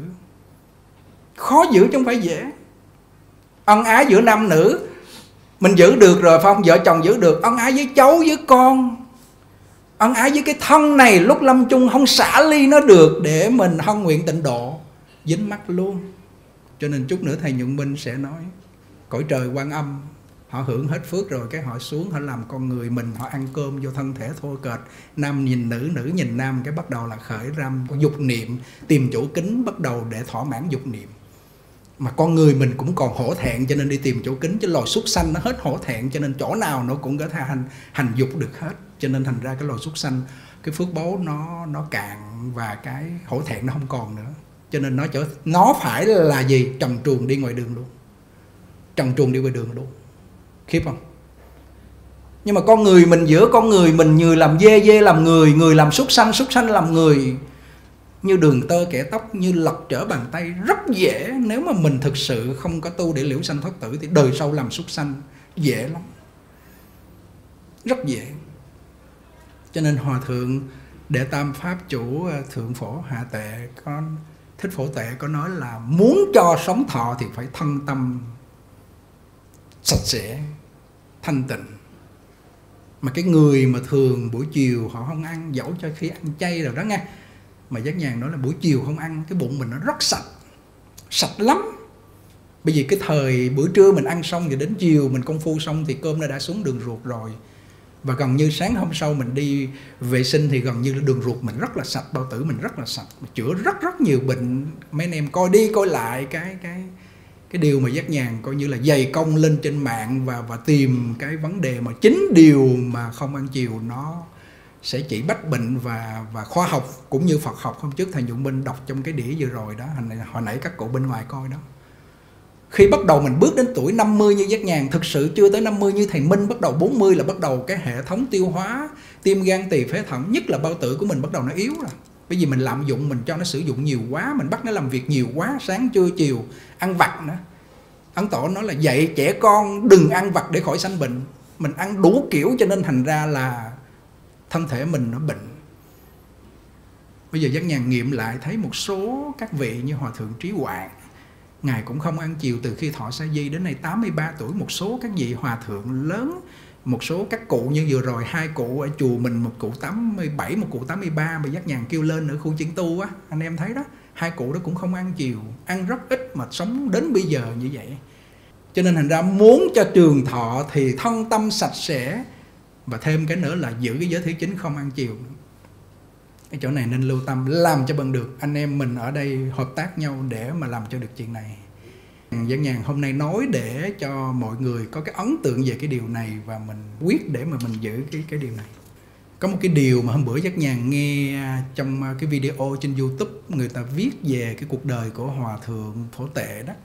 Khó giữ chứ không phải dễ. Ân ái giữa nam nữ mình giữ được rồi phải không? Vợ chồng giữ được. Ân ái với cháu với con, ân ái với cái thân này lúc lâm chung không xả ly nó được để mình hân nguyện tịnh độ, dính mắc luôn. Cho nên chút nữa thầy Nhuận Minh sẽ nói cõi trời Quan Âm họ hưởng hết phước rồi, cái họ xuống họ làm con người mình, họ ăn cơm vô thân thể thô kệch, nam nhìn nữ, nữ nhìn nam, cái bắt đầu là khởi ra dục niệm, tìm chỗ kính bắt đầu để thỏa mãn dục niệm. Mà con người mình cũng còn hổ thẹn cho nên đi tìm chỗ kính, chứ loài súc sanh nó hết hổ thẹn cho nên chỗ nào nó cũng có thể hành dục được hết. Cho nên thành ra cái loài súc sanh cái phước báu nó cạn và cái hổ thẹn nó không còn nữa. Cho nên nó phải là gì? Trần truồng đi ngoài đường luôn. Trần truồng đi ngoài đường luôn. Khiếp không? Nhưng mà con người mình, giữa con người mình, người làm dê, dê làm người, người làm súc sanh làm người, như đường tơ kẻ tóc, như lật trở bàn tay, rất dễ. Nếu mà mình thực sự không có tu để liễu sanh thoát tử thì đời sau làm súc sanh dễ lắm, rất dễ. Cho nên Hòa Thượng Đệ Tam Pháp Chủ Thượng Phổ Hạ Tệ Thích Phổ Tệ có nói là muốn cho sống thọ thì phải thân tâm sạch sẽ, thanh tịnh. Mà cái người mà thường buổi chiều họ không ăn, dẫu cho khi ăn chay rồi đó nghe, mà Giác Nhàn nói là buổi chiều không ăn, cái bụng mình nó rất sạch, sạch lắm. Bởi vì cái thời buổi trưa mình ăn xong thì đến chiều mình công phu xong thì cơm nó đã xuống đường ruột rồi. Và gần như sáng hôm sau mình đi vệ sinh thì gần như là đường ruột mình rất là sạch, bao tử mình rất là sạch, chữa rất nhiều bệnh. Mấy anh em coi đi coi lại cái điều mà Giác Nhàn coi như là dày công lên trên mạng và tìm cái vấn đề mà chính điều mà không ăn chiều nó sẽ chỉ bách bệnh và khoa học cũng như Phật học. Hôm trước thầy Nhuận Minh đọc trong cái đĩa vừa rồi đó, hồi nãy các cụ bên ngoài coi đó. Khi bắt đầu mình bước đến tuổi 50 như Giác Nhàn, thực sự chưa tới 50 như thầy Minh, bắt đầu 40 là bắt đầu cái hệ thống tiêu hóa, tim gan tỳ phế thận, nhất là bao tử của mình bắt đầu nó yếu rồi. Bởi vì mình lạm dụng, mình cho nó sử dụng nhiều quá, mình bắt nó làm việc nhiều quá, sáng trưa chiều ăn vặt nữa. Ấn Tổ nói là dạy trẻ con đừng ăn vặt để khỏi sanh bệnh. Mình ăn đủ kiểu cho nên thành ra là thân thể mình nó bệnh. Bây giờ Giác Nhàn nghiệm lại thấy một số các vị như Hòa Thượng Trí Quảng, Ngài cũng không ăn chiều từ khi thọ sa di đến nay 83 tuổi. Một số các vị hòa thượng lớn, một số các cụ như vừa rồi, hai cụ ở chùa mình, một cụ 87, một cụ 83 mà Giác Nhàn kêu lên ở khu Chiên Tu á, anh em thấy đó, hai cụ đó cũng không ăn chiều, ăn rất ít mà sống đến bây giờ như vậy. Cho nên thành ra muốn cho trường thọ thì thân tâm sạch sẽ, và thêm cái nữa là giữ cái giới thứ chính không ăn chiều. Cái chỗ này nên lưu tâm, làm cho bằng được. Anh em mình ở đây hợp tác nhau để mà làm cho được chuyện này. Giác Nhàn hôm nay nói để cho mọi người có cái ấn tượng về cái điều này và mình quyết để mà mình giữ cái điều này. Có một cái điều mà hôm bữa Giác Nhàn nghe trong cái video trên YouTube, người ta viết về cái cuộc đời của Hòa Thượng Phổ Tệ đó.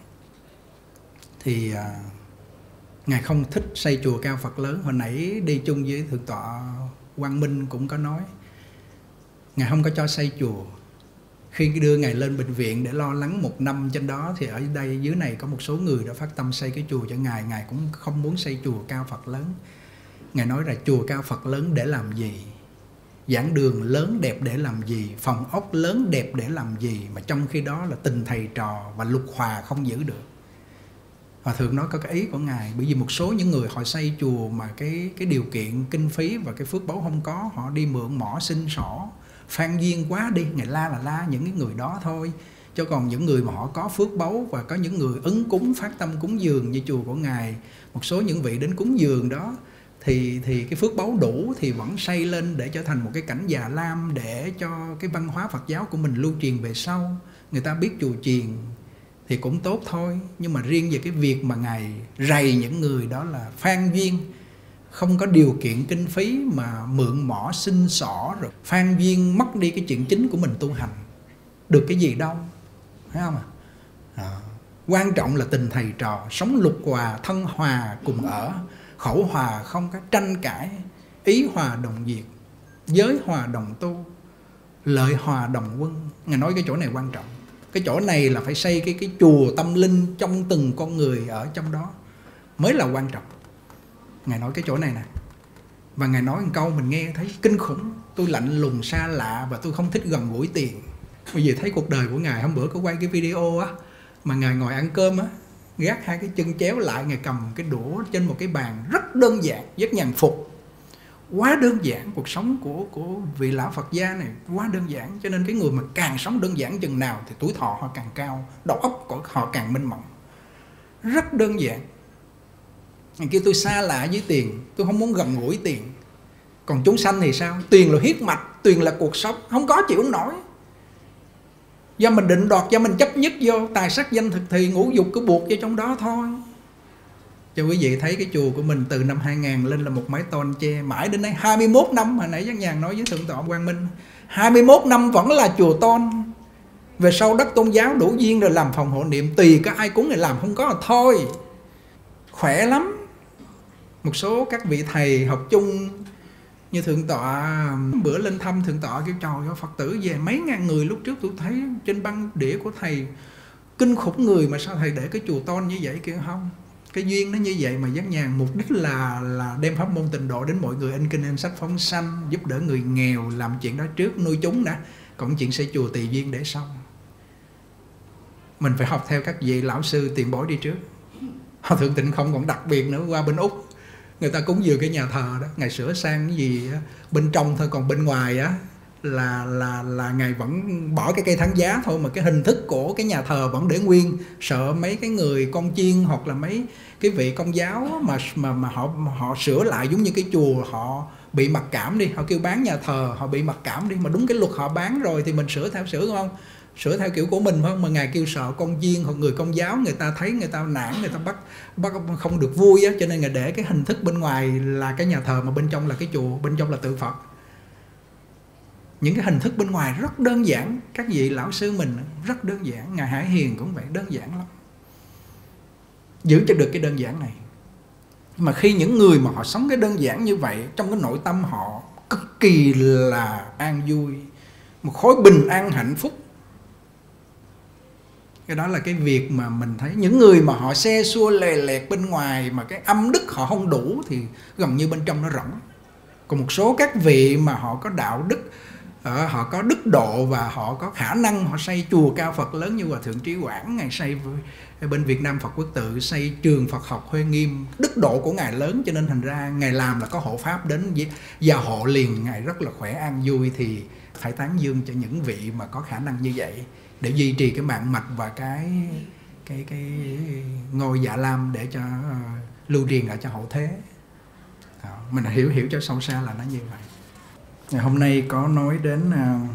Thì Ngài không thích xây chùa cao Phật lớn. Hồi nãy đi chung với Thượng tọa Quang Minh cũng có nói, Ngài không có cho xây chùa. Khi đưa Ngài lên bệnh viện để lo lắng 1 năm trên đó, thì ở đây dưới này có một số người đã phát tâm xây cái chùa cho Ngài. Ngài cũng không muốn xây chùa cao Phật lớn. Ngài nói là chùa cao Phật lớn để làm gì? Giảng đường lớn đẹp để làm gì? Phòng ốc lớn đẹp để làm gì? Mà trong khi đó là tình thầy trò và lục hòa không giữ được. Hòa Thượng nói có cái ý của Ngài. Bởi vì một số những người họ xây chùa mà cái điều kiện kinh phí và cái phước báu không có, họ đi mượn mỏ xin sổ, phan duyên quá đi. Ngài la là la những cái người đó thôi. Chứ còn những người mà họ có phước báu và có những người ứng cúng phát tâm cúng dường như chùa của Ngài, một số những vị đến cúng dường đó thì cái phước báu đủ thì vẫn xây lên để trở thành một cái cảnh già lam, để cho cái văn hóa Phật giáo của mình lưu truyền về sau. Người ta biết chùa chiền thì cũng tốt thôi. Nhưng mà riêng về cái việc mà Ngài rầy những người đó là phan duyên, không có điều kiện kinh phí mà mượn mỏ xin xỏ, rồi phan duyên mất đi cái chuyện chính của mình tu hành, được cái gì đâu, thấy không ạ? Quan trọng là tình thầy trò, sống lục hòa, thân hòa cùng ở, khẩu hòa không có tranh cãi, ý hòa đồng diệt, giới hòa đồng tu, lợi hòa đồng quân. Ngài nói cái chỗ này quan trọng. Cái chỗ này là phải xây cái chùa tâm linh trong từng con người ở trong đó mới là quan trọng. Ngài nói cái chỗ này nè. Và Ngài nói một câu mình nghe thấy kinh khủng. Tôi lạnh lùng xa lạ và tôi không thích gần gũi tiền. Bây giờ thấy cuộc đời của Ngài, hôm bữa có quay cái video á, mà Ngài ngồi ăn cơm á, gác hai cái chân chéo lại, Ngài cầm cái đũa trên một cái bàn rất đơn giản, rất nhàn phục. Quá đơn giản, cuộc sống của vị lão Phật gia này quá đơn giản. Cho nên cái người mà càng sống đơn giản chừng nào thì tuổi thọ họ càng cao, đầu óc của họ càng minh mẫn. Rất đơn giản. Ngày kia tôi xa lạ với tiền, tôi không muốn gần gũi tiền. Còn chúng sanh thì sao? Tiền là huyết mạch, tiền là cuộc sống, không có chịu không nổi. Do mình định đoạt, do mình chấp nhất vô tài sắc danh thực thì ngũ dục cứ buộc vô trong đó thôi. Cho quý vị thấy cái chùa của mình từ năm 2000 lên là một mái tôn tre, mãi đến nay 21 năm, hồi nãy Giác Nhàn nói với Thượng tọa Quang Minh, 21 năm vẫn là chùa tôn. Về sau đất tôn giáo đủ duyên rồi làm phòng hộ niệm, tùy có ai cúng người làm, không có là thôi. Khỏe lắm. Một số các vị thầy học chung như Thượng tọa bữa lên thăm Thượng tọa kêu trời ơi, Phật tử về mấy ngàn người. Lúc trước tôi thấy trên băng đĩa của thầy kinh khủng người, mà sao thầy để cái chùa tôn như vậy? Kêu không, cái duyên nó như vậy mà. Giác Nhàn mục đích là đem pháp môn tịnh độ đến mọi người, in kinh in sách phóng sanh, giúp đỡ người nghèo, làm chuyện đó trước nuôi chúng đã, còn chuyện xây chùa tùy duyên để sau. Mình phải học theo các vị lão sư tiền bối đi trước. Hòa Thượng Tịnh Không còn đặc biệt nữa, qua bên Úc người ta cúng dường cái nhà thờ đó, Ngài sửa sang cái gì á, bên trong thôi, còn bên ngoài á là Ngài vẫn bỏ cái cây thánh giá thôi, mà cái hình thức của cái nhà thờ vẫn để nguyên. Sợ mấy cái người con chiên hoặc là mấy cái vị công giáo mà họ sửa lại giống như cái chùa, họ bị mặc cảm đi, họ kêu bán nhà thờ, họ bị mặc cảm đi, mà đúng cái luật họ bán rồi thì mình sửa không? Sửa theo kiểu của mình phải không? Mà Ngài kêu sợ con chiên hoặc người công giáo người ta thấy, người ta nản, người ta bắt không được vui á, cho nên Ngài để cái hình thức bên ngoài là cái nhà thờ, mà bên trong là cái chùa, bên trong là tượng Phật. Những cái hình thức bên ngoài rất đơn giản. Các vị lão sư mình rất đơn giản. Ngài Hải Hiền cũng vậy, đơn giản lắm. Giữ cho được cái đơn giản này. Mà khi những người mà họ sống cái đơn giản như vậy, trong cái nội tâm họ cực kỳ là an vui, một khối bình an hạnh phúc. Cái đó là cái việc mà mình thấy những người mà họ xe xua lè lẹt bên ngoài mà cái âm đức họ không đủ thì gần như bên trong nó rỗng. Còn một số các vị mà họ có đạo đức, họ có đức độ và họ có khả năng, họ xây chùa cao Phật lớn như Hòa Thượng Trí Quảng, Ngài xây bên Việt Nam Phật Quốc Tự, xây trường Phật học Huê Nghiêm, đức độ của Ngài lớn, cho nên thành ra Ngài làm là có hộ pháp đến gia hộ liền, Ngài rất là khỏe an vui. Thì phải tán dương cho những vị mà có khả năng như vậy để duy trì cái mạng mạch và cái ngôi Dạ Lam để cho lưu truyền lại cho hậu thế. Đó, mình hiểu cho sâu xa là nó như vậy. Ngày hôm nay có nói đến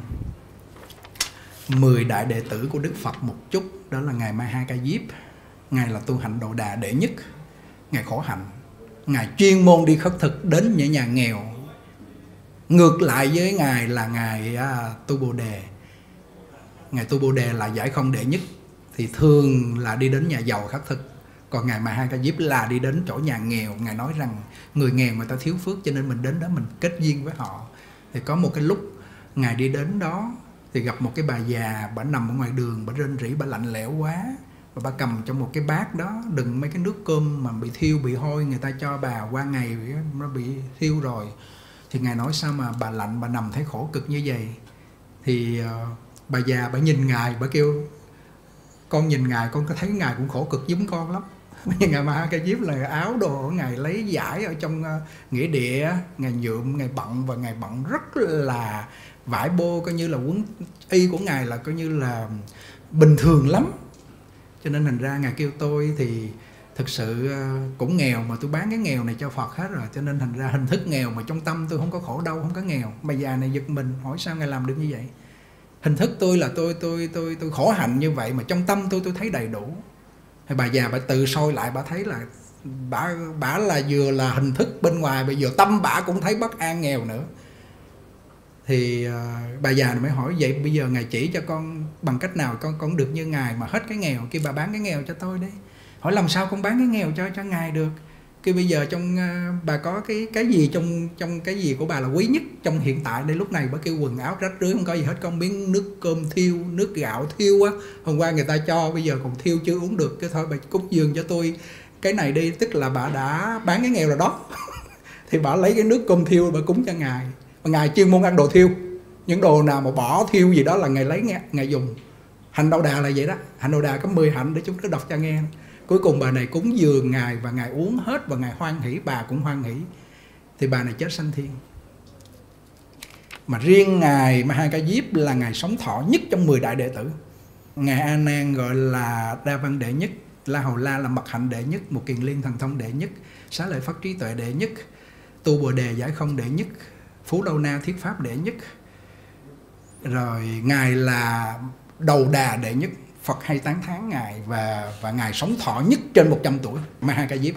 10 đại đệ tử của Đức Phật một chút. Đó là Ngài Maha Ca Diếp. Ngài là tu hạnh Độ Đà đệ nhất. Ngài khổ hạnh, Ngài chuyên môn đi khất thực đến những nhà nghèo. Ngược lại với Ngài là Ngài Tu Bồ Đề. Ngài Tu Bồ Đề là giải không đệ nhất, thì thường là đi đến nhà giàu khất thực. Còn Ngài Maha Ca Diếp là đi đến chỗ nhà nghèo. Ngài nói rằng người nghèo người ta thiếu phước, cho nên mình đến đó mình kết duyên với họ. Thì có một cái lúc Ngài đi đến đó thì gặp một cái bà già, bà nằm ở ngoài đường, bà rên rỉ, bà lạnh lẽo quá. Và bà cầm trong một cái bát đó đựng mấy cái nước cơm mà bị thiêu, bị hôi, người ta cho bà qua ngày nó bị thiêu rồi. Thì Ngài nói sao mà bà lạnh, bà nằm thấy khổ cực như vậy. Thì bà già bà nhìn Ngài, bà kêu con nhìn Ngài, con có thấy Ngài cũng khổ cực giống con lắm. Ngài Maha Ca Diếp là áo đồ của Ngài lấy vải ở trong nghĩa địa, Ngài nhuộm, Ngài bận, và Ngài bận rất là vải bô, coi như là quấn y của Ngài là coi như là bình thường lắm. Cho nên thành ra Ngài kêu tôi thì thực sự cũng nghèo mà tôi bán cái nghèo này cho Phật hết rồi, cho nên thành ra hình thức nghèo mà trong tâm tôi không có khổ đau, không có nghèo. Bà già này giật mình hỏi sao Ngài làm được như vậy? Hình thức tôi là tôi khổ hạnh như vậy mà trong tâm tôi thấy đầy đủ. Thì bà già bà tự soi lại, bà thấy là bà là vừa là hình thức bên ngoài, bây giờ tâm bà cũng thấy bất an nghèo nữa. Thì bà già này mới hỏi vậy bây giờ Ngài chỉ cho con bằng cách nào con được như Ngài mà hết cái nghèo. Kêu bà bán cái nghèo cho tôi đi. Hỏi làm sao con bán cái nghèo cho Ngài được? Cái bây giờ trong bà có cái gì trong cái gì của bà là quý nhất trong hiện tại đây lúc này? Bà kêu quần áo rách rưới không có gì hết, có miếng nước cơm thiêu, nước gạo thiêu á, hôm qua người ta cho, bây giờ còn thiêu chưa uống được, cái thôi bà cúng dường cho tôi cái này đi. Tức là bà đã bán cái nghèo rồi đó. Thì bà lấy cái nước cơm thiêu bà cúng cho ngài, và ngài chuyên môn ăn đồ thiêu, những đồ nào mà bỏ thiêu gì đó là ngài lấy ngài dùng. Hạnh Đầu Đà là vậy đó, Hạnh Đầu Đà có 10 hạnh để chúng ta đọc cho nghe. Cuối cùng bà này cúng dường ngài và ngài uống hết và ngài hoan hỷ, bà cũng hoan hỷ, thì bà này chết sanh thiên. Mà riêng ngài Ma Ha Ca Diếp là ngài sống thọ nhất trong 10 đại đệ tử. Ngài A Nan gọi là Đa Văn đệ nhất, La Hầu La là Mật Hạnh đệ nhất, Một Kiền Liên Thần Thông đệ nhất, Xá Lợi Phất Trí Tuệ đệ nhất, Tu Bồ Đề Giải Không đệ nhất, Phú Đâu Na Thiết Pháp đệ nhất. Rồi ngài là Đầu Đà đệ nhất. Phật hay tán thán ngài và ngài sống thọ nhất trên 100 tuổi, Ma Ha Ca Diếp.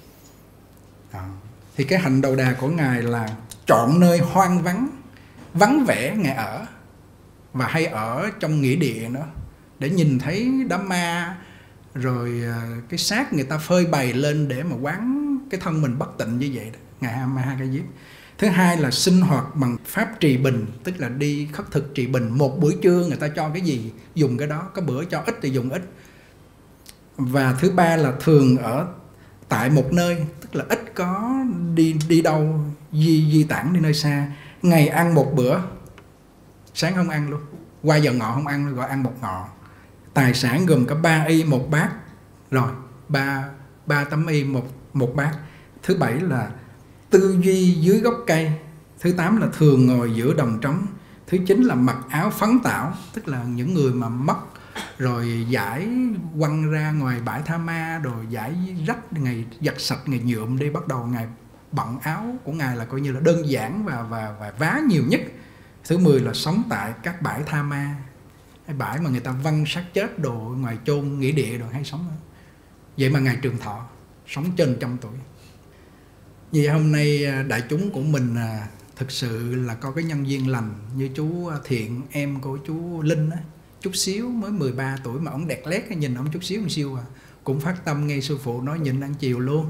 Thì cái hạnh Đầu Đà của ngài là chọn nơi hoang vắng, vắng vẻ ngài ở, và hay ở trong nghĩa địa nữa, để nhìn thấy đám ma, rồi cái xác người ta phơi bày lên để mà quán cái thân mình bất tịnh như vậy đó, ngài Ma Ha Ca Diếp. Thứ hai là sinh hoạt bằng pháp trì bình, tức là đi khất thực trì bình. Một bữa trưa người ta cho cái gì dùng cái đó, có bữa cho ít thì dùng ít. Và thứ ba là thường ở tại một nơi, tức là ít có đi đâu di tản đi nơi xa. Ngày ăn một bữa, sáng không ăn luôn, qua giờ ngọ không ăn, gọi ăn một ngọ. Tài sản gồm có 3 y một bát, rồi 3 tấm y một bát. Thứ bảy là tư duy dưới gốc cây. Thứ 8 là thường ngồi giữa đồng trống. Thứ 9 là mặc áo phấn tảo, tức là những người mà mất rồi giải quăng ra ngoài bãi tha ma, rồi giải rách, ngày giặt sạch, ngày nhuộm đi, bắt đầu ngày bận áo của ngài là coi như là đơn giản và vá nhiều nhất. Thứ 10 là sống tại các bãi tha ma, cái bãi mà người ta văng xác chết đồ ngoài chôn nghĩa địa rồi hay sống đó. Vậy mà ngài trường thọ, sống trên 100 tuổi. Vì hôm nay đại chúng của mình thực sự là có cái nhân duyên lành, như chú Thiện, em của chú Linh á, chút xíu mới 13 tuổi mà ông đẹp lét, nhìn ông chút xíu một siêu cũng phát tâm nghe sư phụ nói nhịn ăn chiều luôn.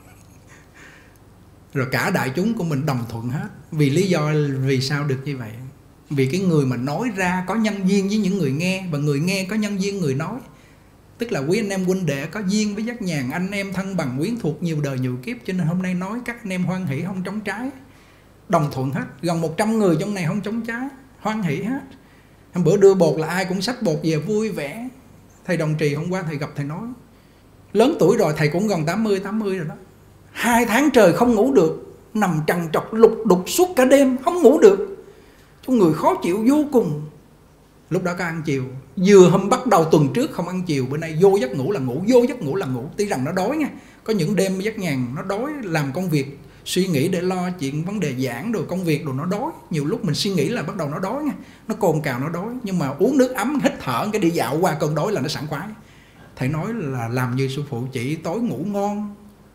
Rồi cả đại chúng của mình đồng thuận hết. Vì lý do vì sao được như vậy? Vì cái người mà nói ra có nhân duyên với những người nghe, và người nghe có nhân duyên người nói. Tức là quý anh em huynh đệ có duyên với Giác Nhàn, anh em thân bằng quyến thuộc nhiều đời nhiều kiếp, cho nên hôm nay nói các anh em hoan hỷ không chống trái, đồng thuận hết. Gần 100 người trong này không chống trái, hoan hỷ hết. Hôm bữa đưa bột là ai cũng xách bột về vui vẻ. Thầy Đồng Trì hôm qua thầy gặp thầy nói, lớn tuổi rồi, thầy cũng gần 80 rồi đó. 2 tháng trời không ngủ được, nằm trằn trọc lục đục suốt cả đêm, không ngủ được, trong người khó chịu vô cùng. Lúc đó có ăn chiều, vừa hôm bắt đầu tuần trước không ăn chiều, bữa nay vô giấc ngủ là ngủ, vô giấc ngủ là ngủ. Tuy rằng nó đói nha, có những đêm Giác Nhàn nó đói, làm công việc suy nghĩ để lo chuyện vấn đề giảng rồi công việc rồi nó đói. Nhiều lúc mình suy nghĩ là bắt đầu nó đói nha, nó cồn cào nó đói, nhưng mà uống nước ấm hít thở cái đi dạo qua cơn đói là nó sảng khoái. Thầy nói là làm như sư phụ chỉ, tối ngủ ngon,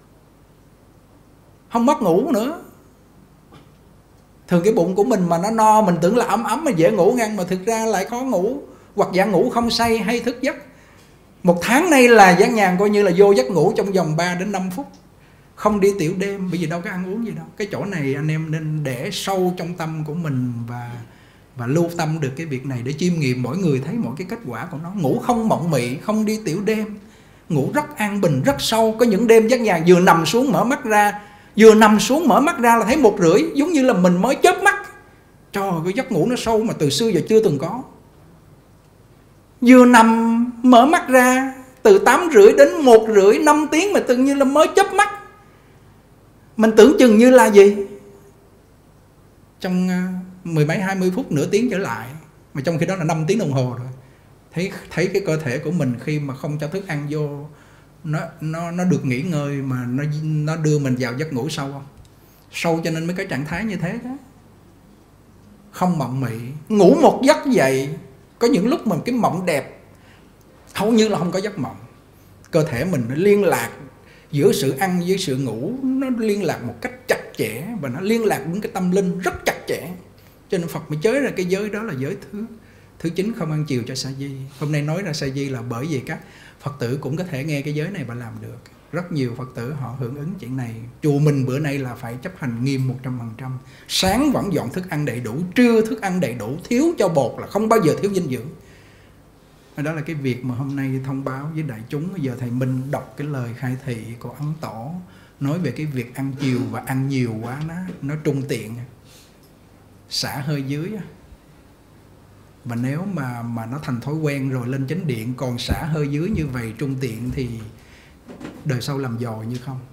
không mất ngủ nữa. Thường cái bụng của mình mà nó no, mình tưởng là ấm ấm mà dễ ngủ ngang, mà thực ra lại khó ngủ, hoặc dạng ngủ không say hay thức giấc. 1 tháng nay là Giác Nhàn coi như là vô giấc ngủ trong vòng 3 đến 5 phút, không đi tiểu đêm, bởi vì đâu có ăn uống gì đâu. Cái chỗ này anh em nên để sâu trong tâm của mình và lưu tâm được cái việc này để chiêm nghiệm. Mỗi người thấy mỗi cái kết quả của nó. Ngủ không mộng mị, không đi tiểu đêm, ngủ rất an bình, rất sâu. Có những đêm Giác Nhàn vừa nằm xuống mở mắt ra, là thấy 1:30, giống như là mình mới chớp mắt. Trời ơi, cái giấc ngủ nó sâu mà từ xưa giờ chưa từng có. Vừa nằm mở mắt ra từ 8:30 đến 1:30, 5 tiếng mà tự nhiên là mới chớp mắt. Mình tưởng chừng như là gì? Trong 10 mấy 20 phút, nửa tiếng trở lại. Mà trong khi đó là 5 tiếng đồng hồ rồi. Thấy cái cơ thể của mình khi mà không cho thức ăn vô, nó được nghỉ ngơi, mà nó đưa mình vào giấc ngủ sâu không? Sâu cho nên mới có trạng thái như thế đó. Không mộng mị, ngủ một giấc dậy. Có những lúc mình cái mộng đẹp, hầu như là không có giấc mộng. Cơ thể mình nó liên lạc giữa sự ăn với sự ngủ, nó liên lạc một cách chặt chẽ, và nó liên lạc đến cái tâm linh rất chặt chẽ. Cho nên Phật mới chế ra cái giới đó là giới thứ 9, không ăn chiều cho sa di. Hôm nay nói ra sa di là bởi vì các Phật tử cũng có thể nghe cái giới này và làm được. Rất nhiều Phật tử họ hưởng ứng chuyện này. Chùa mình bữa nay là phải chấp hành nghiêm 100%. Sáng vẫn dọn thức ăn đầy đủ, trưa thức ăn đầy đủ, thiếu cho bột là không bao giờ thiếu dinh dưỡng. Đó là cái việc mà hôm nay thông báo với đại chúng. Bây giờ Thầy Minh đọc cái lời khai thị của Ấn Tổ, nói về cái việc ăn chiều và ăn nhiều quá nó trung tiện, xả hơi dưới. Mà nếu mà nó thành thói quen rồi lên chánh điện còn xả hơi dưới như vậy trung tiện thì đời sau làm giàu như không.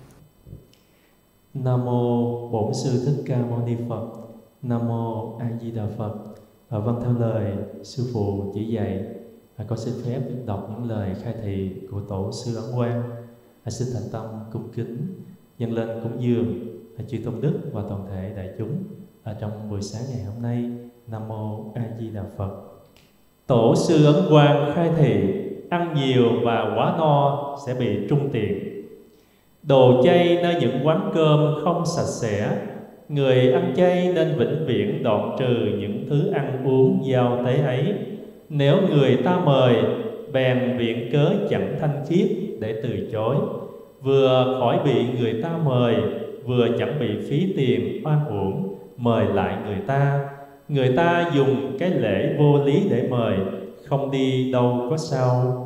Nam mô Bổn Sư Thích Ca Mâu Ni Phật. Nam mô A Di Đà Phật. Vâng, theo lời sư phụ chỉ dạy, con xin phép đọc những lời khai thị của Tổ sư Ấn Quang. Xin thành tâm cung kính dâng lên cúng dường chư tôn đức và toàn thể đại chúng trong buổi sáng ngày hôm nay. Nam mô A Di Đà Phật. Tổ sư Ấn Quang khai thị: ăn nhiều và quá no sẽ bị trung tiện. Đồ chay nơi những quán cơm không sạch sẽ. Người ăn chay nên vĩnh viễn đoạn trừ những thứ ăn uống giao tế ấy. Nếu người ta mời, bèn viện cớ chẳng thanh khiết để từ chối. Vừa khỏi bị người ta mời, vừa chẳng bị phí tiền oan uổng mời lại người ta. Người ta dùng cái lễ vô lý để mời, không đi đâu có sao.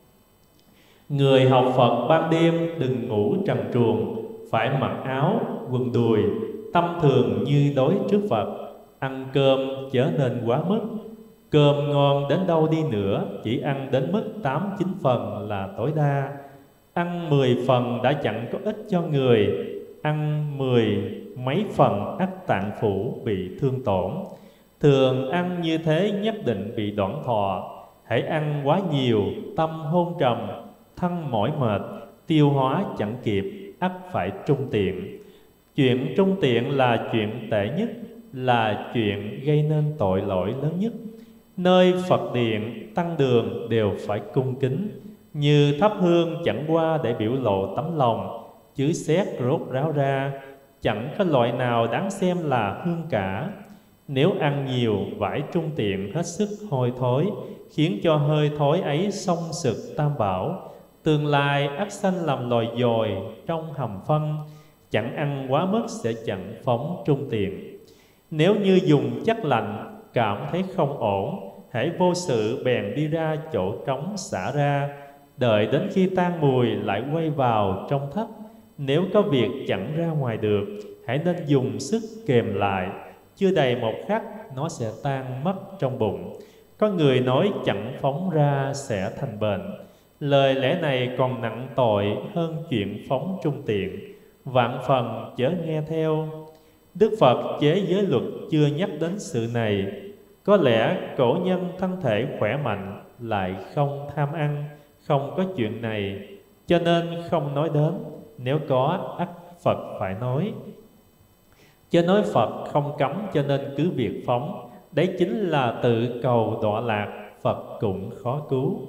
Người học Phật ban đêm đừng ngủ trần truồng, phải mặc áo quần đùi, tâm thường như đối trước Phật. Ăn cơm chớ nên quá mức. Cơm ngon đến đâu đi nữa, chỉ ăn đến mức 8-9 phần là tối đa. Ăn 10 phần đã chẳng có ích cho người, ăn 10 mấy phần ắt tạng phủ bị thương tổn. Thường ăn như thế nhất định bị đoạn thọ. Hãy ăn quá nhiều, tâm hôn trầm, thân mỏi mệt, tiêu hóa chẳng kịp, ắt phải trung tiện. Chuyện trung tiện là chuyện tệ nhất, là chuyện gây nên tội lỗi lớn nhất. Nơi Phật điện, tăng đường đều phải cung kính. Như thắp hương chẳng qua để biểu lộ tấm lòng, chứ xét rốt ráo ra, chẳng có loại nào đáng xem là hương cả. Nếu ăn nhiều vải trung tiện hết sức hôi thối, khiến cho hơi thối ấy xông sực tam bảo, tương lai ắt sanh làm loài dồi trong hầm phân. Chẳng ăn quá mức sẽ chẳng phóng trung tiện. Nếu như dùng chất lạnh, cảm thấy không ổn, hãy vô sự bèn đi ra chỗ trống xả ra, đợi đến khi tan mùi lại quay vào trong thất. Nếu có việc chẳng ra ngoài được, hãy nên dùng sức kềm lại, chưa đầy một khắc nó sẽ tan mất trong bụng. Có người nói chẳng phóng ra sẽ thành bệnh. Lời lẽ này còn nặng tội hơn chuyện phóng trung tiện. Vạn phần chớ nghe theo. Đức Phật chế giới luật chưa nhắc đến sự này. Có lẽ cổ nhân thân thể khỏe mạnh lại không tham ăn, không có chuyện này, cho nên không nói đến. Nếu có, ắt Phật phải nói. Chớ nói Phật không cấm, cho nên cứ việc phóng. Đấy chính là tự cầu đọa lạc, Phật cũng khó cứu.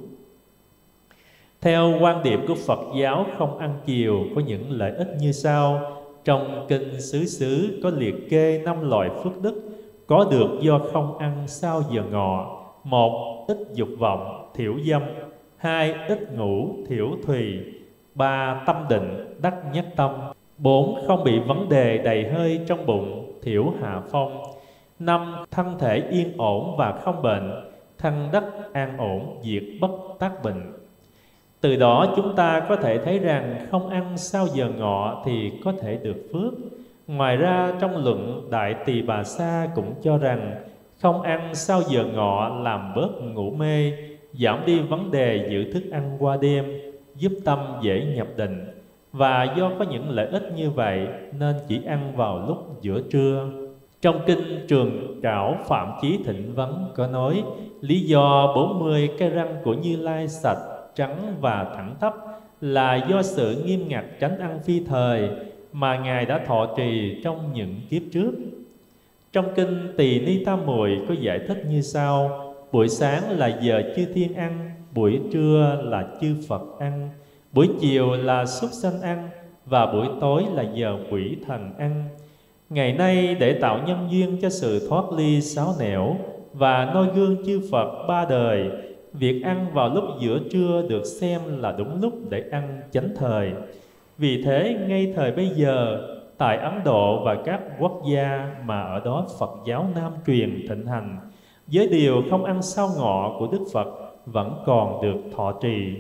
Theo quan điểm của Phật giáo, không ăn chiều có những lợi ích như sau. Trong kinh Xứ Xứ có liệt kê 5 loại phước đức có được do không ăn sau giờ ngọ. 1. Ít dục vọng, thiểu dâm. 2. Ít ngủ, thiểu thùy. 3. Tâm định, đắc nhất tâm. 4. Không bị vấn đề đầy hơi trong bụng, thiểu hạ phong. 5. Thân thể yên ổn và không bệnh, thân đất an ổn, diệt bất tác bệnh. Từ đó chúng ta có thể thấy rằng không ăn sau giờ ngọ thì có thể được phước. Ngoài ra trong luận Đại Tỳ Bà Sa cũng cho rằng không ăn sau giờ ngọ làm bớt ngủ mê, giảm đi vấn đề giữ thức ăn qua đêm, giúp tâm dễ nhập định. Và do có những lợi ích như vậy nên chỉ ăn vào lúc giữa trưa. Trong kinh Trường Trảo Phạm Chí Thịnh Vấn có nói lý do 40 cái răng của Như Lai sạch, trắng và thẳng tắp là do sự nghiêm ngặt tránh ăn phi thời mà Ngài đã thọ trì trong những kiếp trước. Trong kinh Tỳ Ni Tam Muội có giải thích như sau: buổi sáng là giờ chư thiên ăn, buổi trưa là chư Phật ăn, buổi chiều là súc sanh ăn, và buổi tối là giờ quỷ thần ăn. Ngày nay để tạo nhân duyên cho sự thoát ly sáu nẻo và noi gương chư Phật ba đời, việc ăn vào lúc giữa trưa được xem là đúng lúc để ăn chánh thời. Vì thế, ngay thời bây giờ, tại Ấn Độ và các quốc gia mà ở đó Phật giáo Nam truyền thịnh hành, với điều không ăn sau ngọ của Đức Phật vẫn còn được thọ trì.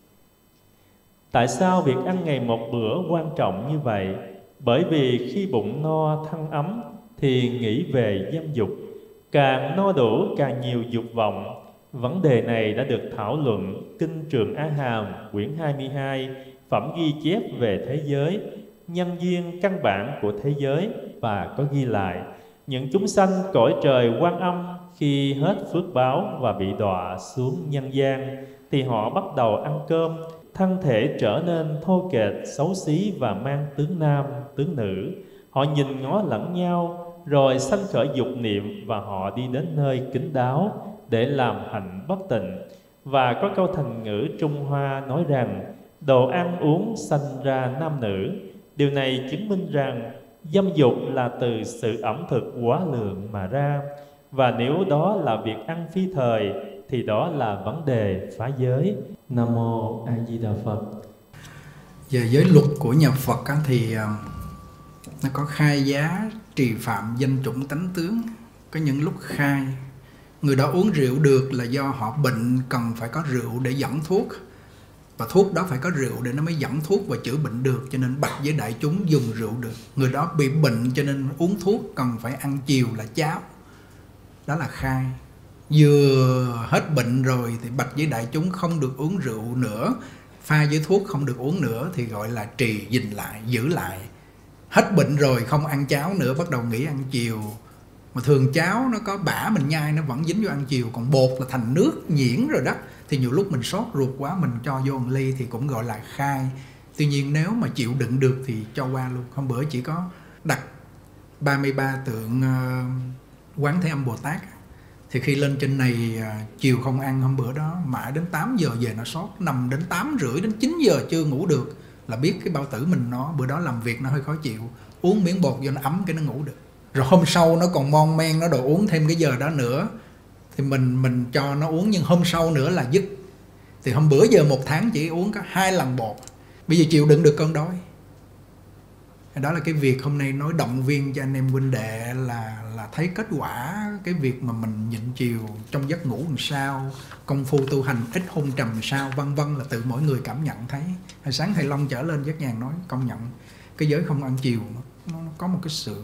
Tại sao việc ăn ngày một bữa quan trọng như vậy? Bởi vì khi bụng no thân ấm thì nghĩ về dâm dục, càng no đủ càng nhiều dục vọng. Vấn đề này đã được thảo luận Kinh Trường Á Hàm quyển 22, phẩm ghi chép về thế giới, nhân duyên căn bản của thế giới, và có ghi lại những chúng sanh cõi trời Quan Âm khi hết phước báo và bị đọa xuống nhân gian thì họ bắt đầu ăn cơm, thân thể trở nên thô kệch, xấu xí và mang tướng nam, tướng nữ. Họ nhìn ngó lẫn nhau, rồi sanh khởi dục niệm và họ đi đến nơi kín đáo để làm hạnh bất tịnh. Và có câu thành ngữ Trung Hoa nói rằng đồ ăn uống sanh ra nam nữ. Điều này chứng minh rằng dâm dục là từ sự ẩm thực quá lượng mà ra. Và nếu đó là việc ăn phi thời thì đó là vấn đề phá giới. Nam Mô A Di Đà Phật. Về giới luật của nhà Phật thì nó có khai giá, trì phạm, danh chủng, tánh tướng. Có những lúc khai người đó uống rượu được là do họ bệnh, cần phải có rượu để dẫn thuốc, và thuốc đó phải có rượu để nó mới dẫn thuốc và chữa bệnh được, cho nên bạch với đại chúng dùng rượu được. Người đó bị bệnh cho nên uống thuốc, cần phải ăn chiều là cháo. Đó là khai. Vừa hết bệnh rồi thì bạch với đại chúng không được uống rượu nữa, pha với thuốc không được uống nữa, thì gọi là trì, gìn lại, giữ lại. Hết bệnh rồi không ăn cháo nữa, bắt đầu nghĩ ăn chiều. Mà thường cháo nó có bã, mình nhai nó vẫn dính vô ăn chiều, còn bột là thành nước nhuyễn rồi đó, thì nhiều lúc mình sốt ruột quá mình cho vô một ly thì cũng gọi là khai. Tuy nhiên nếu mà chịu đựng được thì cho qua luôn. Hôm bữa chỉ có đặt 33 tượng Quán Thế Âm Bồ Tát, thì khi lên trên này chiều không ăn, hôm bữa đó mãi đến 8 giờ về nó sốt, nằm đến 8 rưỡi đến 9 giờ chưa ngủ được, là biết cái bao tử mình nó bữa đó làm việc nó hơi khó chịu, uống miếng bột vô nó ấm cái nó ngủ được. Rồi hôm sau nó còn mon men, nó đòi uống thêm cái giờ đó nữa, thì mình cho nó uống, nhưng hôm sau nữa là dứt. Thì hôm bữa giờ 1 tháng chỉ uống có 2 lần bột, bây giờ chịu đựng được cơn đói. Đó là cái việc hôm nay nói động viên cho anh em huynh đệ là thấy kết quả cái việc mà mình nhịn chiều trong giấc ngủ làm sao, công phu tu hành ít hôn trầm sao, vân vân, là tự mỗi người cảm nhận thấy. Hồi sáng thầy Long trở lên Giác Nhàn nói công nhận cái giới không ăn chiều nó có một cái sự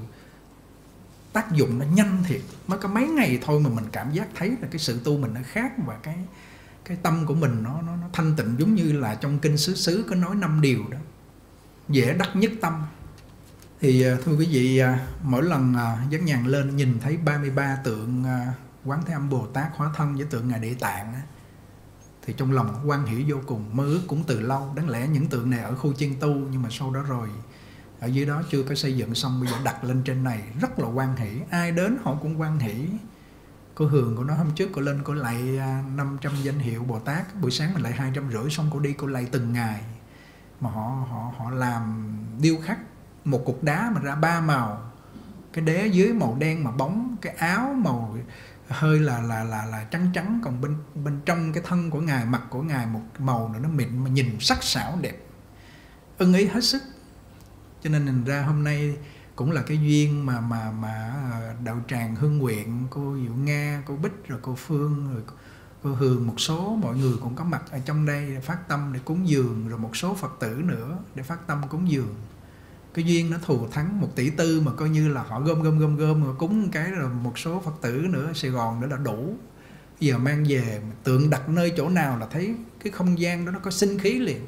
tác dụng nó nhanh thiệt. Mới có mấy ngày thôi mà mình cảm giác thấy là cái sự tu mình nó khác, và cái tâm của mình nó thanh tịnh, giống như là trong kinh xứ có nói 5 điều đó, dễ đắc nhất tâm. Thì thưa quý vị, mỗi lần Giác Nhàn lên nhìn thấy 33 tượng Quán Thế Âm Bồ Tát hóa thân với tượng Ngài Địa Tạng thì trong lòng hoan hỷ vô cùng, mơ ước cũng từ lâu. Đáng lẽ những tượng này ở khu chiên tu, nhưng mà sau đó rồi ở dưới đó chưa có xây dựng xong, bây giờ đặt lên trên này rất là hoan hỷ, ai đến họ cũng hoan hỷ. Cô Hường cô nói hôm trước cô lên cô lạy 500 danh hiệu Bồ Tát, buổi sáng mình lạy 250, xong cô đi cô lạy từng ngày. Mà họ làm điêu khắc một cục đá mà ra 3 màu, cái đế dưới màu đen mà bóng, cái áo màu hơi là trắng trắng, còn bên trong cái thân của Ngài, mặt của Ngài một màu nữa nó mịn mà nhìn sắc sảo đẹp, ưng ý hết sức. Cho nên thành ra hôm nay cũng là cái duyên mà đạo tràng Hương Nguyện, cô Diệu Nga, cô Bích, rồi cô Phương, rồi cô Hường, một số mọi người cũng có mặt ở trong đây để phát tâm để cúng dường, rồi một số Phật tử nữa để phát tâm cúng dường. Cái duyên nó thù thắng 1,4 tỷ mà coi như là họ gom rồi cúng cái, rồi một số Phật tử nữa ở Sài Gòn nữa là đủ. Giờ mang về tượng đặt nơi chỗ nào là thấy cái không gian đó nó có sinh khí liền,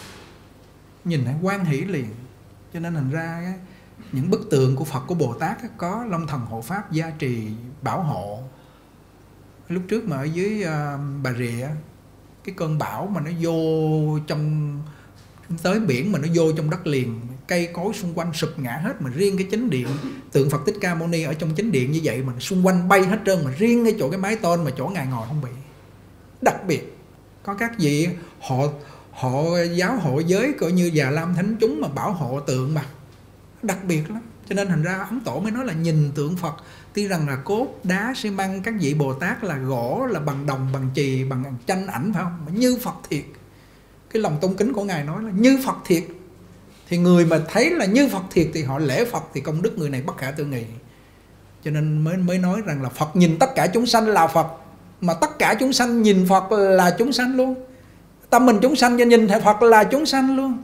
nhìn thấy hoan hỷ liền. Cho nên thành ra những bức tượng của Phật, của Bồ Tát có Long Thần Hộ Pháp gia trì bảo hộ. Lúc trước mà ở dưới Bà Rịa, cái cơn bão mà nó vô trong tới biển, mà nó vô trong đất liền, cây cối xung quanh sụp ngã hết, mà riêng cái chánh điện tượng Phật Thích Ca Mâu Ni ở trong chánh điện như vậy mà xung quanh bay hết trơn, mà riêng cái chỗ cái mái tôn mà chỗ Ngài ngồi không bị. Đặc biệt có các vị họ giáo hộ giới coi như Già Lam thánh chúng mà bảo hộ tượng mà đặc biệt lắm. Cho nên thành ra Ấn Tổ mới nói là nhìn tượng Phật, tuy rằng là cốt đá xi măng, các vị Bồ Tát là gỗ, là bằng đồng, bằng chì, bằng tranh ảnh, phải không, mà như Phật thiệt. Cái lòng tôn kính của Ngài nói là như Phật thiệt. Thì người mà thấy là như Phật thiệt thì họ lễ Phật, thì công đức người này bất khả tư nghị. Cho nên mới nói rằng là Phật nhìn tất cả chúng sanh là Phật, mà tất cả chúng sanh nhìn Phật là chúng sanh luôn. Tâm mình chúng sanh cho nhìn thấy Phật là chúng sanh luôn.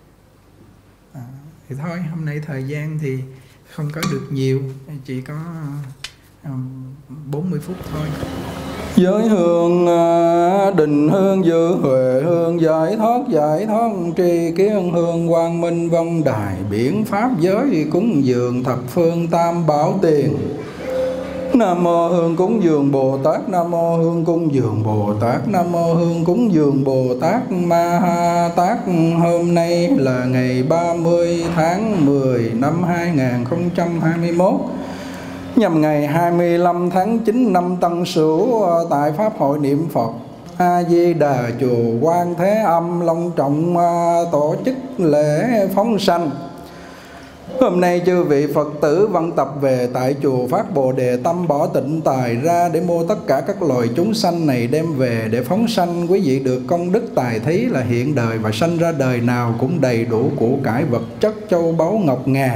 Thì thôi, hôm nay thời gian thì không có được nhiều, chỉ có 40 phút thôi. Giới hương đình hương dự huệ hương giải thoát tri kiến hương quang minh văn đài biển pháp giới cúng dường thập phương tam bảo tiền. Nam mô hương cúng dường Bồ Tát, Nam mô hương cúng dường Bồ Tát, Nam mô hương cúng dường Bồ Tát Ma Ha Tát. Hôm nay là ngày 30 tháng 10 năm 2021, nhằm ngày 25 tháng 9 năm Tân Sửu, tại Pháp hội niệm Phật A Di Đà chùa Quan Thế Âm long trọng tổ chức lễ phóng sanh. Hôm nay chư vị Phật tử văn tập về tại chùa Phát Bồ Đề Tâm bỏ tịnh tài ra để mua tất cả các loài chúng sanh này đem về để phóng sanh. Quý vị được công đức tài thí là hiện đời và sanh ra đời nào cũng đầy đủ của cải vật chất châu báu ngọc ngà.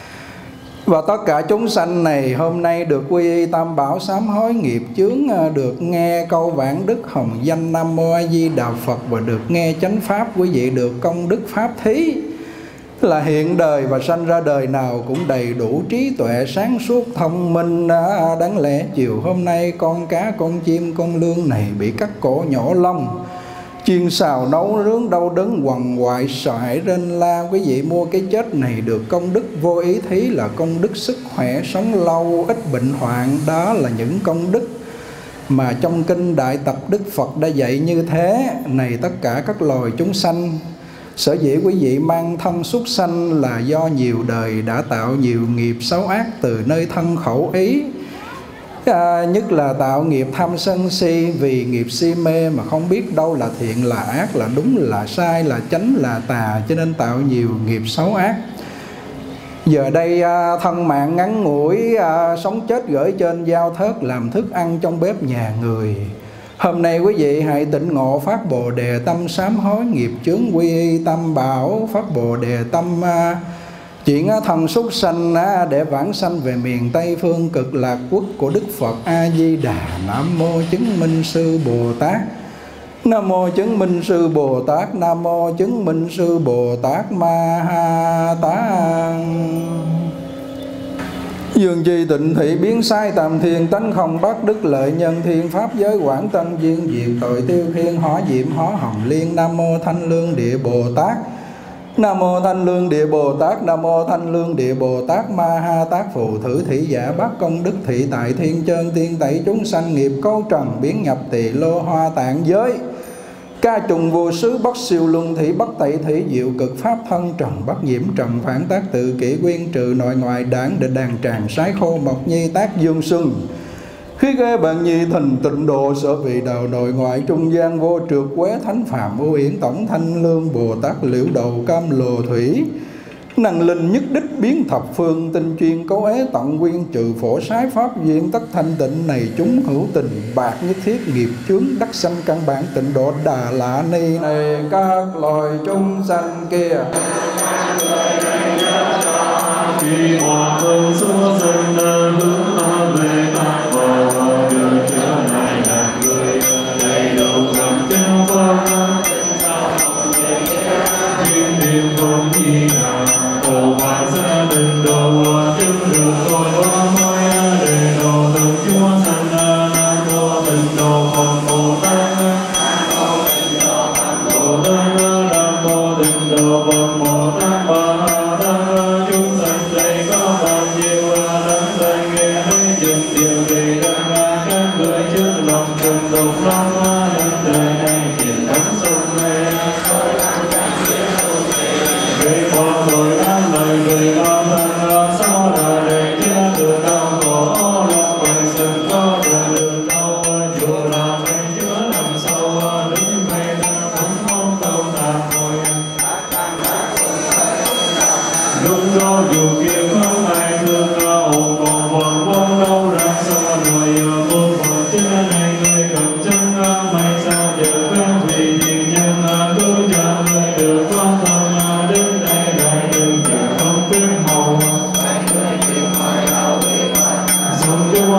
Và tất cả chúng sanh này hôm nay được quy y tam bảo sám hối nghiệp chướng, được nghe câu vãng đức hồng danh Nam Mô A Di Đà Phật và được nghe chánh pháp. Quý vị được công đức pháp thí là hiện đời và sanh ra đời nào cũng đầy đủ trí tuệ sáng suốt thông minh. Đáng lẽ chiều hôm nay con cá con chim con lươn này bị cắt cổ nhổ lông, chiên xào nấu nướng đau đớn quằn quại sợ hãi rên la. Quý vị mua cái chết này được công đức vô ý thí là công đức sức khỏe sống lâu ít bệnh hoạn. Đó là những công đức mà trong kinh Đại Tập Đức Phật đã dạy như thế. Này tất cả các loài chúng sanh, sở dĩ quý vị mang thân súc sanh là do nhiều đời đã tạo nhiều nghiệp xấu ác từ nơi thân khẩu ý. Nhất là tạo nghiệp tham sân si, vì nghiệp si mê mà không biết đâu là thiện là ác, là đúng là sai, là chánh là tà, cho nên tạo nhiều nghiệp xấu ác. Giờ đây thân mạng ngắn ngủi, sống chết gửi trên giao thớt làm thức ăn trong bếp nhà người. Hôm nay quý vị hãy tỉnh ngộ phát Bồ Đề tâm sám hối nghiệp chướng, quy y tam bảo phát Bồ Đề tâm chuyển thần súc sanh để vãng sanh về miền Tây phương cực lạc quốc của Đức Phật A Di Đà. Nam mô chứng minh sư Bồ Tát, Nam mô chứng minh sư Bồ Tát, Nam mô chứng minh sư Bồ Tát Ma Ha Tát. Dương chi tịnh thị biến sai tàm thiên tánh không bắt đức lợi nhân thiên pháp giới quảng tân duyên diệt tội tiêu thiên hỏa diệm hóa hồng liên. Nam mô thanh lương địa Bồ Tát, Nam mô thanh lương địa Bồ Tát, Nam mô thanh lương địa Bồ Tát Ma Ha Tát phù thử thị giả bát công đức thị tại thiên chân tiên tẩy chúng sanh nghiệp câu trần biến nhập tỳ lô hoa tạng giới. Ca trùng vô xứ bất siêu luân thị bất tẩy thị diệu cực pháp thân trần bất nhiễm trần phản tác tự kỷ quyên trừ nội ngoại đảng để đàn tràng sái khô mộc nhi tác dương xuân. Khi ghê bạn nhi thành tịnh độ sở vị đạo nội ngoại trung gian vô trượt quế thánh phạm ô yển tổng thanh lương Bồ Tát liễu đầu cam lồ thủy. Năng linh nhất đích biến thập phương tinh chuyên cấu ế tận nguyên trừ phổ sái pháp duyên tất thanh tịnh này chúng hữu tình bạc nhất thiết nghiệp chướng đắc sanh căn bản tịnh độ Đà Lạ Ni. Này các loài chúng sanh kia khi hòa hương xua sanh hướng về ta vào đường chứa này là người đầy đủ cầm theo pháp những niềm không gì nào khổ hoại gia đình đồ chứng được tôi có mối để đồ từng chúa sanh nam mô tịnh độ Phật Bồ Tát, Nam mô tịnh độ Phật Bồ Tát, Nam mô tịnh độ Phật Bồ Tát. Chúng sanh đây có bao nhiêu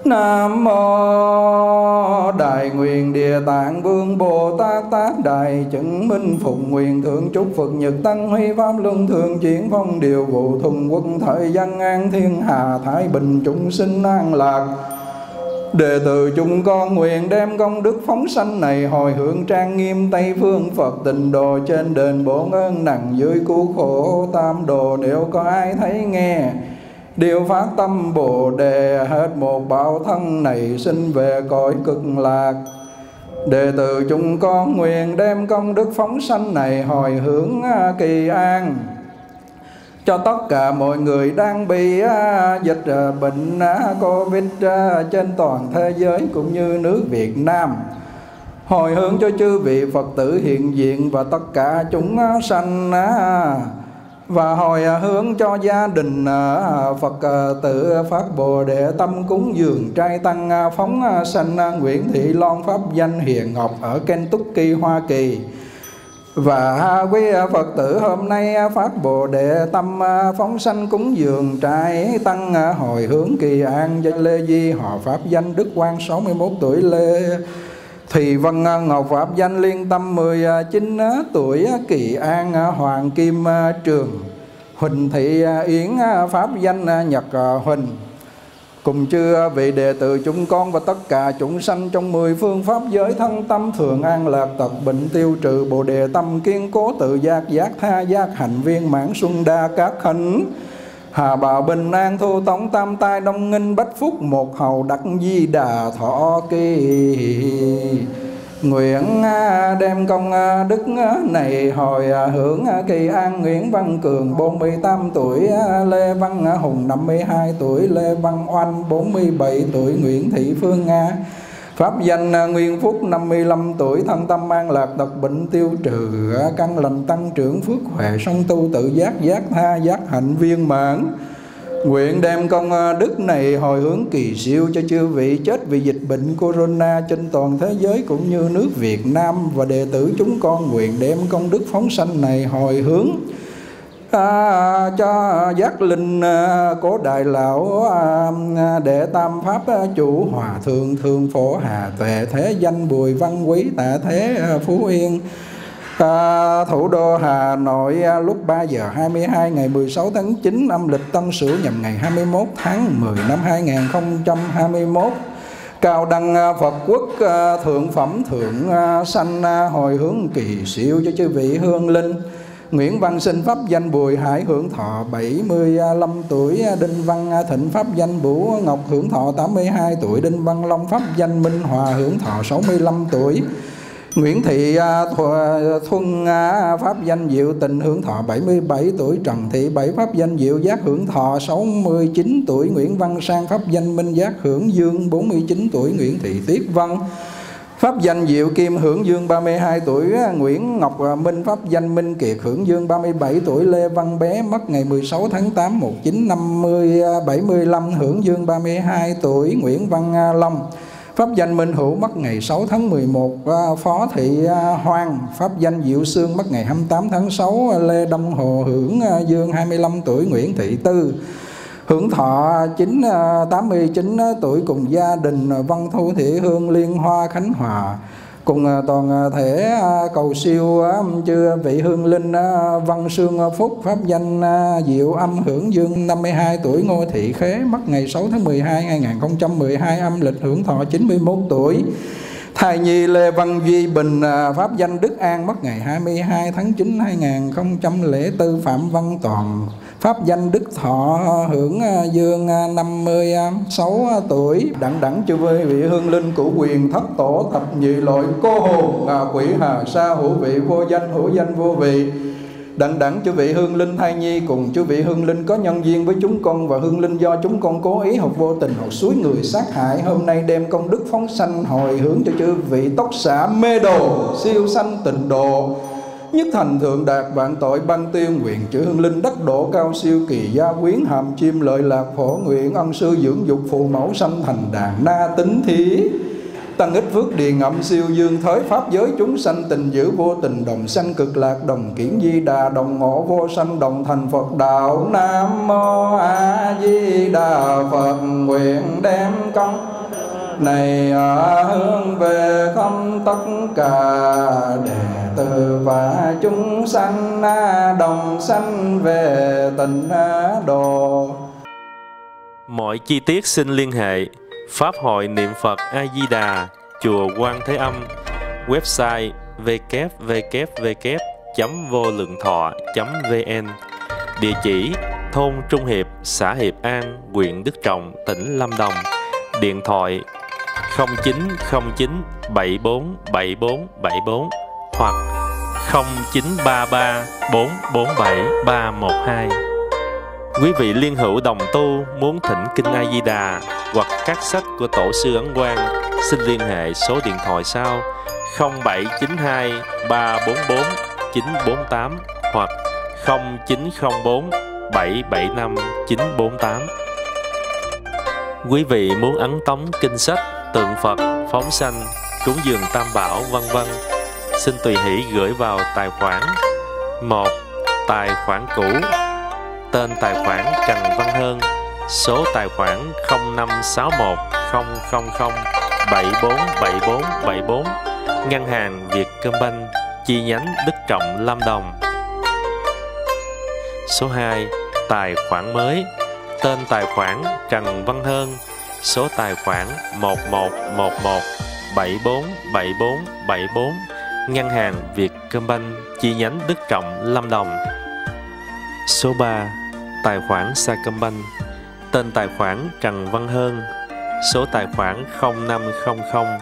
Nam mô Đại Nguyện Địa Tạng Vương Bồ Tát Tác Đại Chứng Minh Phục Nguyện Thượng Chúc Phật Nhật Tăng Huy Pháp Luân Thường Chuyển Phong Điều Vụ Thuần Quốc Thời Dân An Thiên Hà Thái Bình Chúng Sinh An Lạc. Đệ tử chúng con nguyện đem công đức phóng sanh này hồi hướng trang nghiêm Tây Phương Phật Tịnh Độ trên đền bổn ơn nặng dưới cứu khổ tam đồ. Nếu có ai thấy nghe điều phát tâm Bồ Đề, hết một báo thân này sinh về cõi cực lạc. Đệ tử chúng con nguyện đem công đức phóng sanh này hồi hướng kỳ an cho tất cả mọi người đang bị dịch bệnh Covid trên toàn thế giới cũng như nước Việt Nam. Hồi hướng cho chư vị Phật tử hiện diện và tất cả chúng sanh, và hồi hướng cho gia đình Phật tử phát Bồ Đề tâm cúng dường trai tăng phóng sanh Nguyễn Thị Loan pháp danh Hiền Ngọc ở Kentucky, Hoa Kỳ. Và quý Phật tử hôm nay phát Bồ Đề tâm phóng sanh cúng dường trai tăng hồi hướng kỳ an danh Lê Di, họ pháp danh Đức Quang 61 tuổi, Lê Thì Vân Ngọc pháp danh Liên Tâm 19 tuổi, Kỳ An Hoàng Kim Trường, Huỳnh Thị Yến pháp danh Nhật Huỳnh. Cùng chư vị đệ tử chúng con và tất cả chúng sanh trong 10 phương pháp giới thân tâm thường an lạc, tật bệnh tiêu trừ, Bồ Đề tâm kiên cố, tự giác giác tha giác hạnh viên mãn xuân đa các khánh, hà bào bình an thu tống tam tai đông nghinh bách phúc một hầu đắc di đà thọ kỳ. Nguyện đem công đức này hồi hướng kỳ an Nguyễn Văn Cường 48 tuổi, Lê Văn Hùng 52 tuổi, Lê Văn Oanh 47 tuổi, Nguyễn Thị Phương Nga pháp danh Nguyên Phúc 55 tuổi, thân tâm an lạc, tật bệnh tiêu trừ, căn lành tăng trưởng, phước huệ song tu, tự giác giác tha giác hạnh viên mãn. Nguyện đem công đức này hồi hướng kỳ siêu cho chư vị chết vì dịch bệnh Corona trên toàn thế giới cũng như nước Việt Nam. Và đệ tử chúng con nguyện đem công đức phóng sanh này hồi hướng cho giác linh Cố Đại Lão Đệ Tam Pháp Chủ Hòa Thượng Thường Phổ Hà Tuệ Thế Danh Bùi Văn Quý Tạ Thế Phú Yên thủ đô Hà Nội lúc 3 giờ 22 ngày 16 tháng 9 âm lịch Tân Sửu nhằm ngày 21 tháng 10 năm 2021. Cao đăng Phật quốc thượng phẩm thượng sanh hồi hướng kỳ siêu cho chư vị hương linh. Nguyễn Văn Sinh pháp danh Bùi Hải hưởng thọ 75 tuổi, Đinh Văn Thịnh pháp danh Bửu Ngọc hưởng thọ 82 tuổi, Đinh Văn Long pháp danh Minh Hòa hưởng thọ 65 tuổi, Nguyễn Thị Thuân pháp danh Diệu Tình hưởng thọ 77 tuổi, Trần Thị Bảy pháp danh Diệu Giác hưởng thọ 69 tuổi, Nguyễn Văn Sang pháp danh Minh Giác hưởng dương 49 tuổi, Nguyễn Thị Tuyết Văn pháp danh Diệu Kim hưởng dương 32 tuổi, Nguyễn Ngọc Minh pháp danh Minh Kiệt hưởng dương 37 tuổi, Lê Văn Bé mất ngày 16 tháng 8 1975 hưởng dương 32 tuổi, Nguyễn Văn Long pháp danh Minh Hữu mất ngày 6 tháng 11, Phó Thị Hoang pháp danh Diệu Sương mất ngày 28 tháng 6, Lê Đông Hồ hưởng dương 25 tuổi, Nguyễn Thị Tư hưởng thọ 89 tuổi cùng gia đình, Văn Thu Thị Hương Liên Hoa Khánh Hòa. Cùng toàn thể cầu siêu chư vị hương linh Văn Sương Phúc pháp danh Diệu Âm hưởng dương 52 tuổi, Ngô Thị Khế mất ngày 6 tháng 12 2012 âm lịch hưởng thọ 91 tuổi. Thai nhi Lê Văn Duy Bình pháp danh Đức An mất ngày 22 tháng 9 2004, Phạm Văn Toàn pháp danh Đức Thọ hưởng dương 56 tuổi. Đẳng chư vị hương linh của quyền thất tổ thập nhị loại cô hồn quỷ hà sa hữu vị vô danh vô vị. Đẳng chư vị hương linh thai nhi cùng chư vị hương linh có nhân duyên với chúng con và hương linh do chúng con cố ý hoặc vô tình hoặc suối người sát hại, hôm nay đem công đức phóng sanh hồi hướng cho chư vị tốc xả mê đồ siêu sanh tịnh độ, nhất thành thượng đạt vạn tội băng tiêu. Nguyện chư hương linh đắc độ cao siêu kỳ gia quyến hàm chim lợi lạc phổ nguyện, ân sư dưỡng dục phụ mẫu sanh thành đàn na tính thí, tăng ích phước điền ngậm siêu dương thới pháp giới chúng sanh tình giữ vô tình, đồng sanh cực lạc, đồng kiển di đà, đồng ngộ vô sanh, đồng thành Phật đạo. Nam mô A A Di Đà Phật, nguyện đem công này hướng về không tất cả đệ tử và chúng sanh đồng sanh về tịnh độ. Mọi chi tiết xin liên hệ Pháp hội niệm Phật A Di Đà, chùa Quan Thế Âm, website www.volượngthọ.vn, địa chỉ thôn Trung Hiệp, xã Hiệp An, huyện Đức Trọng, tỉnh Lâm Đồng, điện thoại 0909 74 74 74 hoặc 0933 447 312. Quý vị liên hữu đồng tu muốn thỉnh kinh A Di Đà hoặc các sách của Tổ sư Ấn Quang, xin liên hệ số điện thoại sau 0792 344 948 hoặc 0904 775 948. Quý vị muốn ấn tống kinh sách, tượng Phật, phóng sanh, cúng dường Tam Bảo, vân vân, xin tùy hỷ gửi vào tài khoản 1. Tài khoản cũ, tên tài khoản Trần Văn Hơn, số tài khoản 0561 000 747474, ngân hàng Vietcombank, chi nhánh Đức Trọng, Lâm Đồng. Số 2. Tài khoản mới, tên tài khoản Trần Văn Hơn, số tài khoản 1111 747474, ngân hàng Vietcombank, chi nhánh Đức Trọng, Lâm Đồng. Số 3. Tài khoản Sacombank, tên tài khoản Trần Văn Hơn, số tài khoản 0500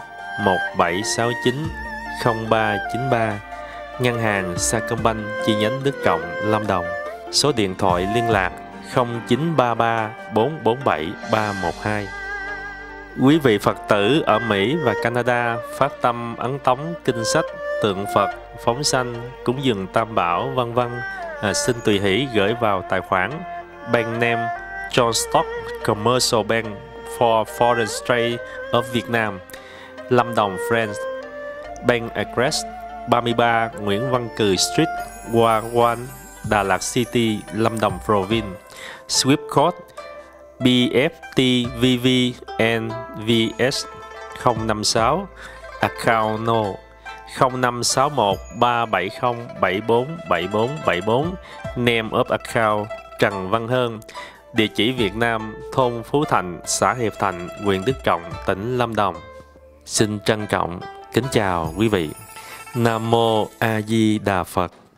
1769 0393, ngân hàng Sacombank, chi nhánh Đức Trọng, Lâm Đồng. Số điện thoại liên lạc 0933 447 312. Quý vị Phật tử ở Mỹ và Canada phát tâm ấn tống kinh sách, tượng Phật, phóng sanh, cúng dường Tam Bảo, vân vân, xin tùy hỷ gửi vào tài khoản bank name John Stock Commercial Bank for Foreign Trade of Vietnam, Lâm Đồng, France. Bank address 33 Nguyễn Văn Cừ Street, Hoàng Oanh, Đà Lạt City, Lâm Đồng Province. Swift code BFTVVNVS 056. Account no 0561 370 747474. Name of account Trần Văn Hơn. Địa chỉ Việt Nam, thôn Phú Thành, xã Hiệp Thành, huyện Đức Trọng, tỉnh Lâm Đồng. Xin trân trọng kính chào quý vị. Nam Mô A Di Đà Phật.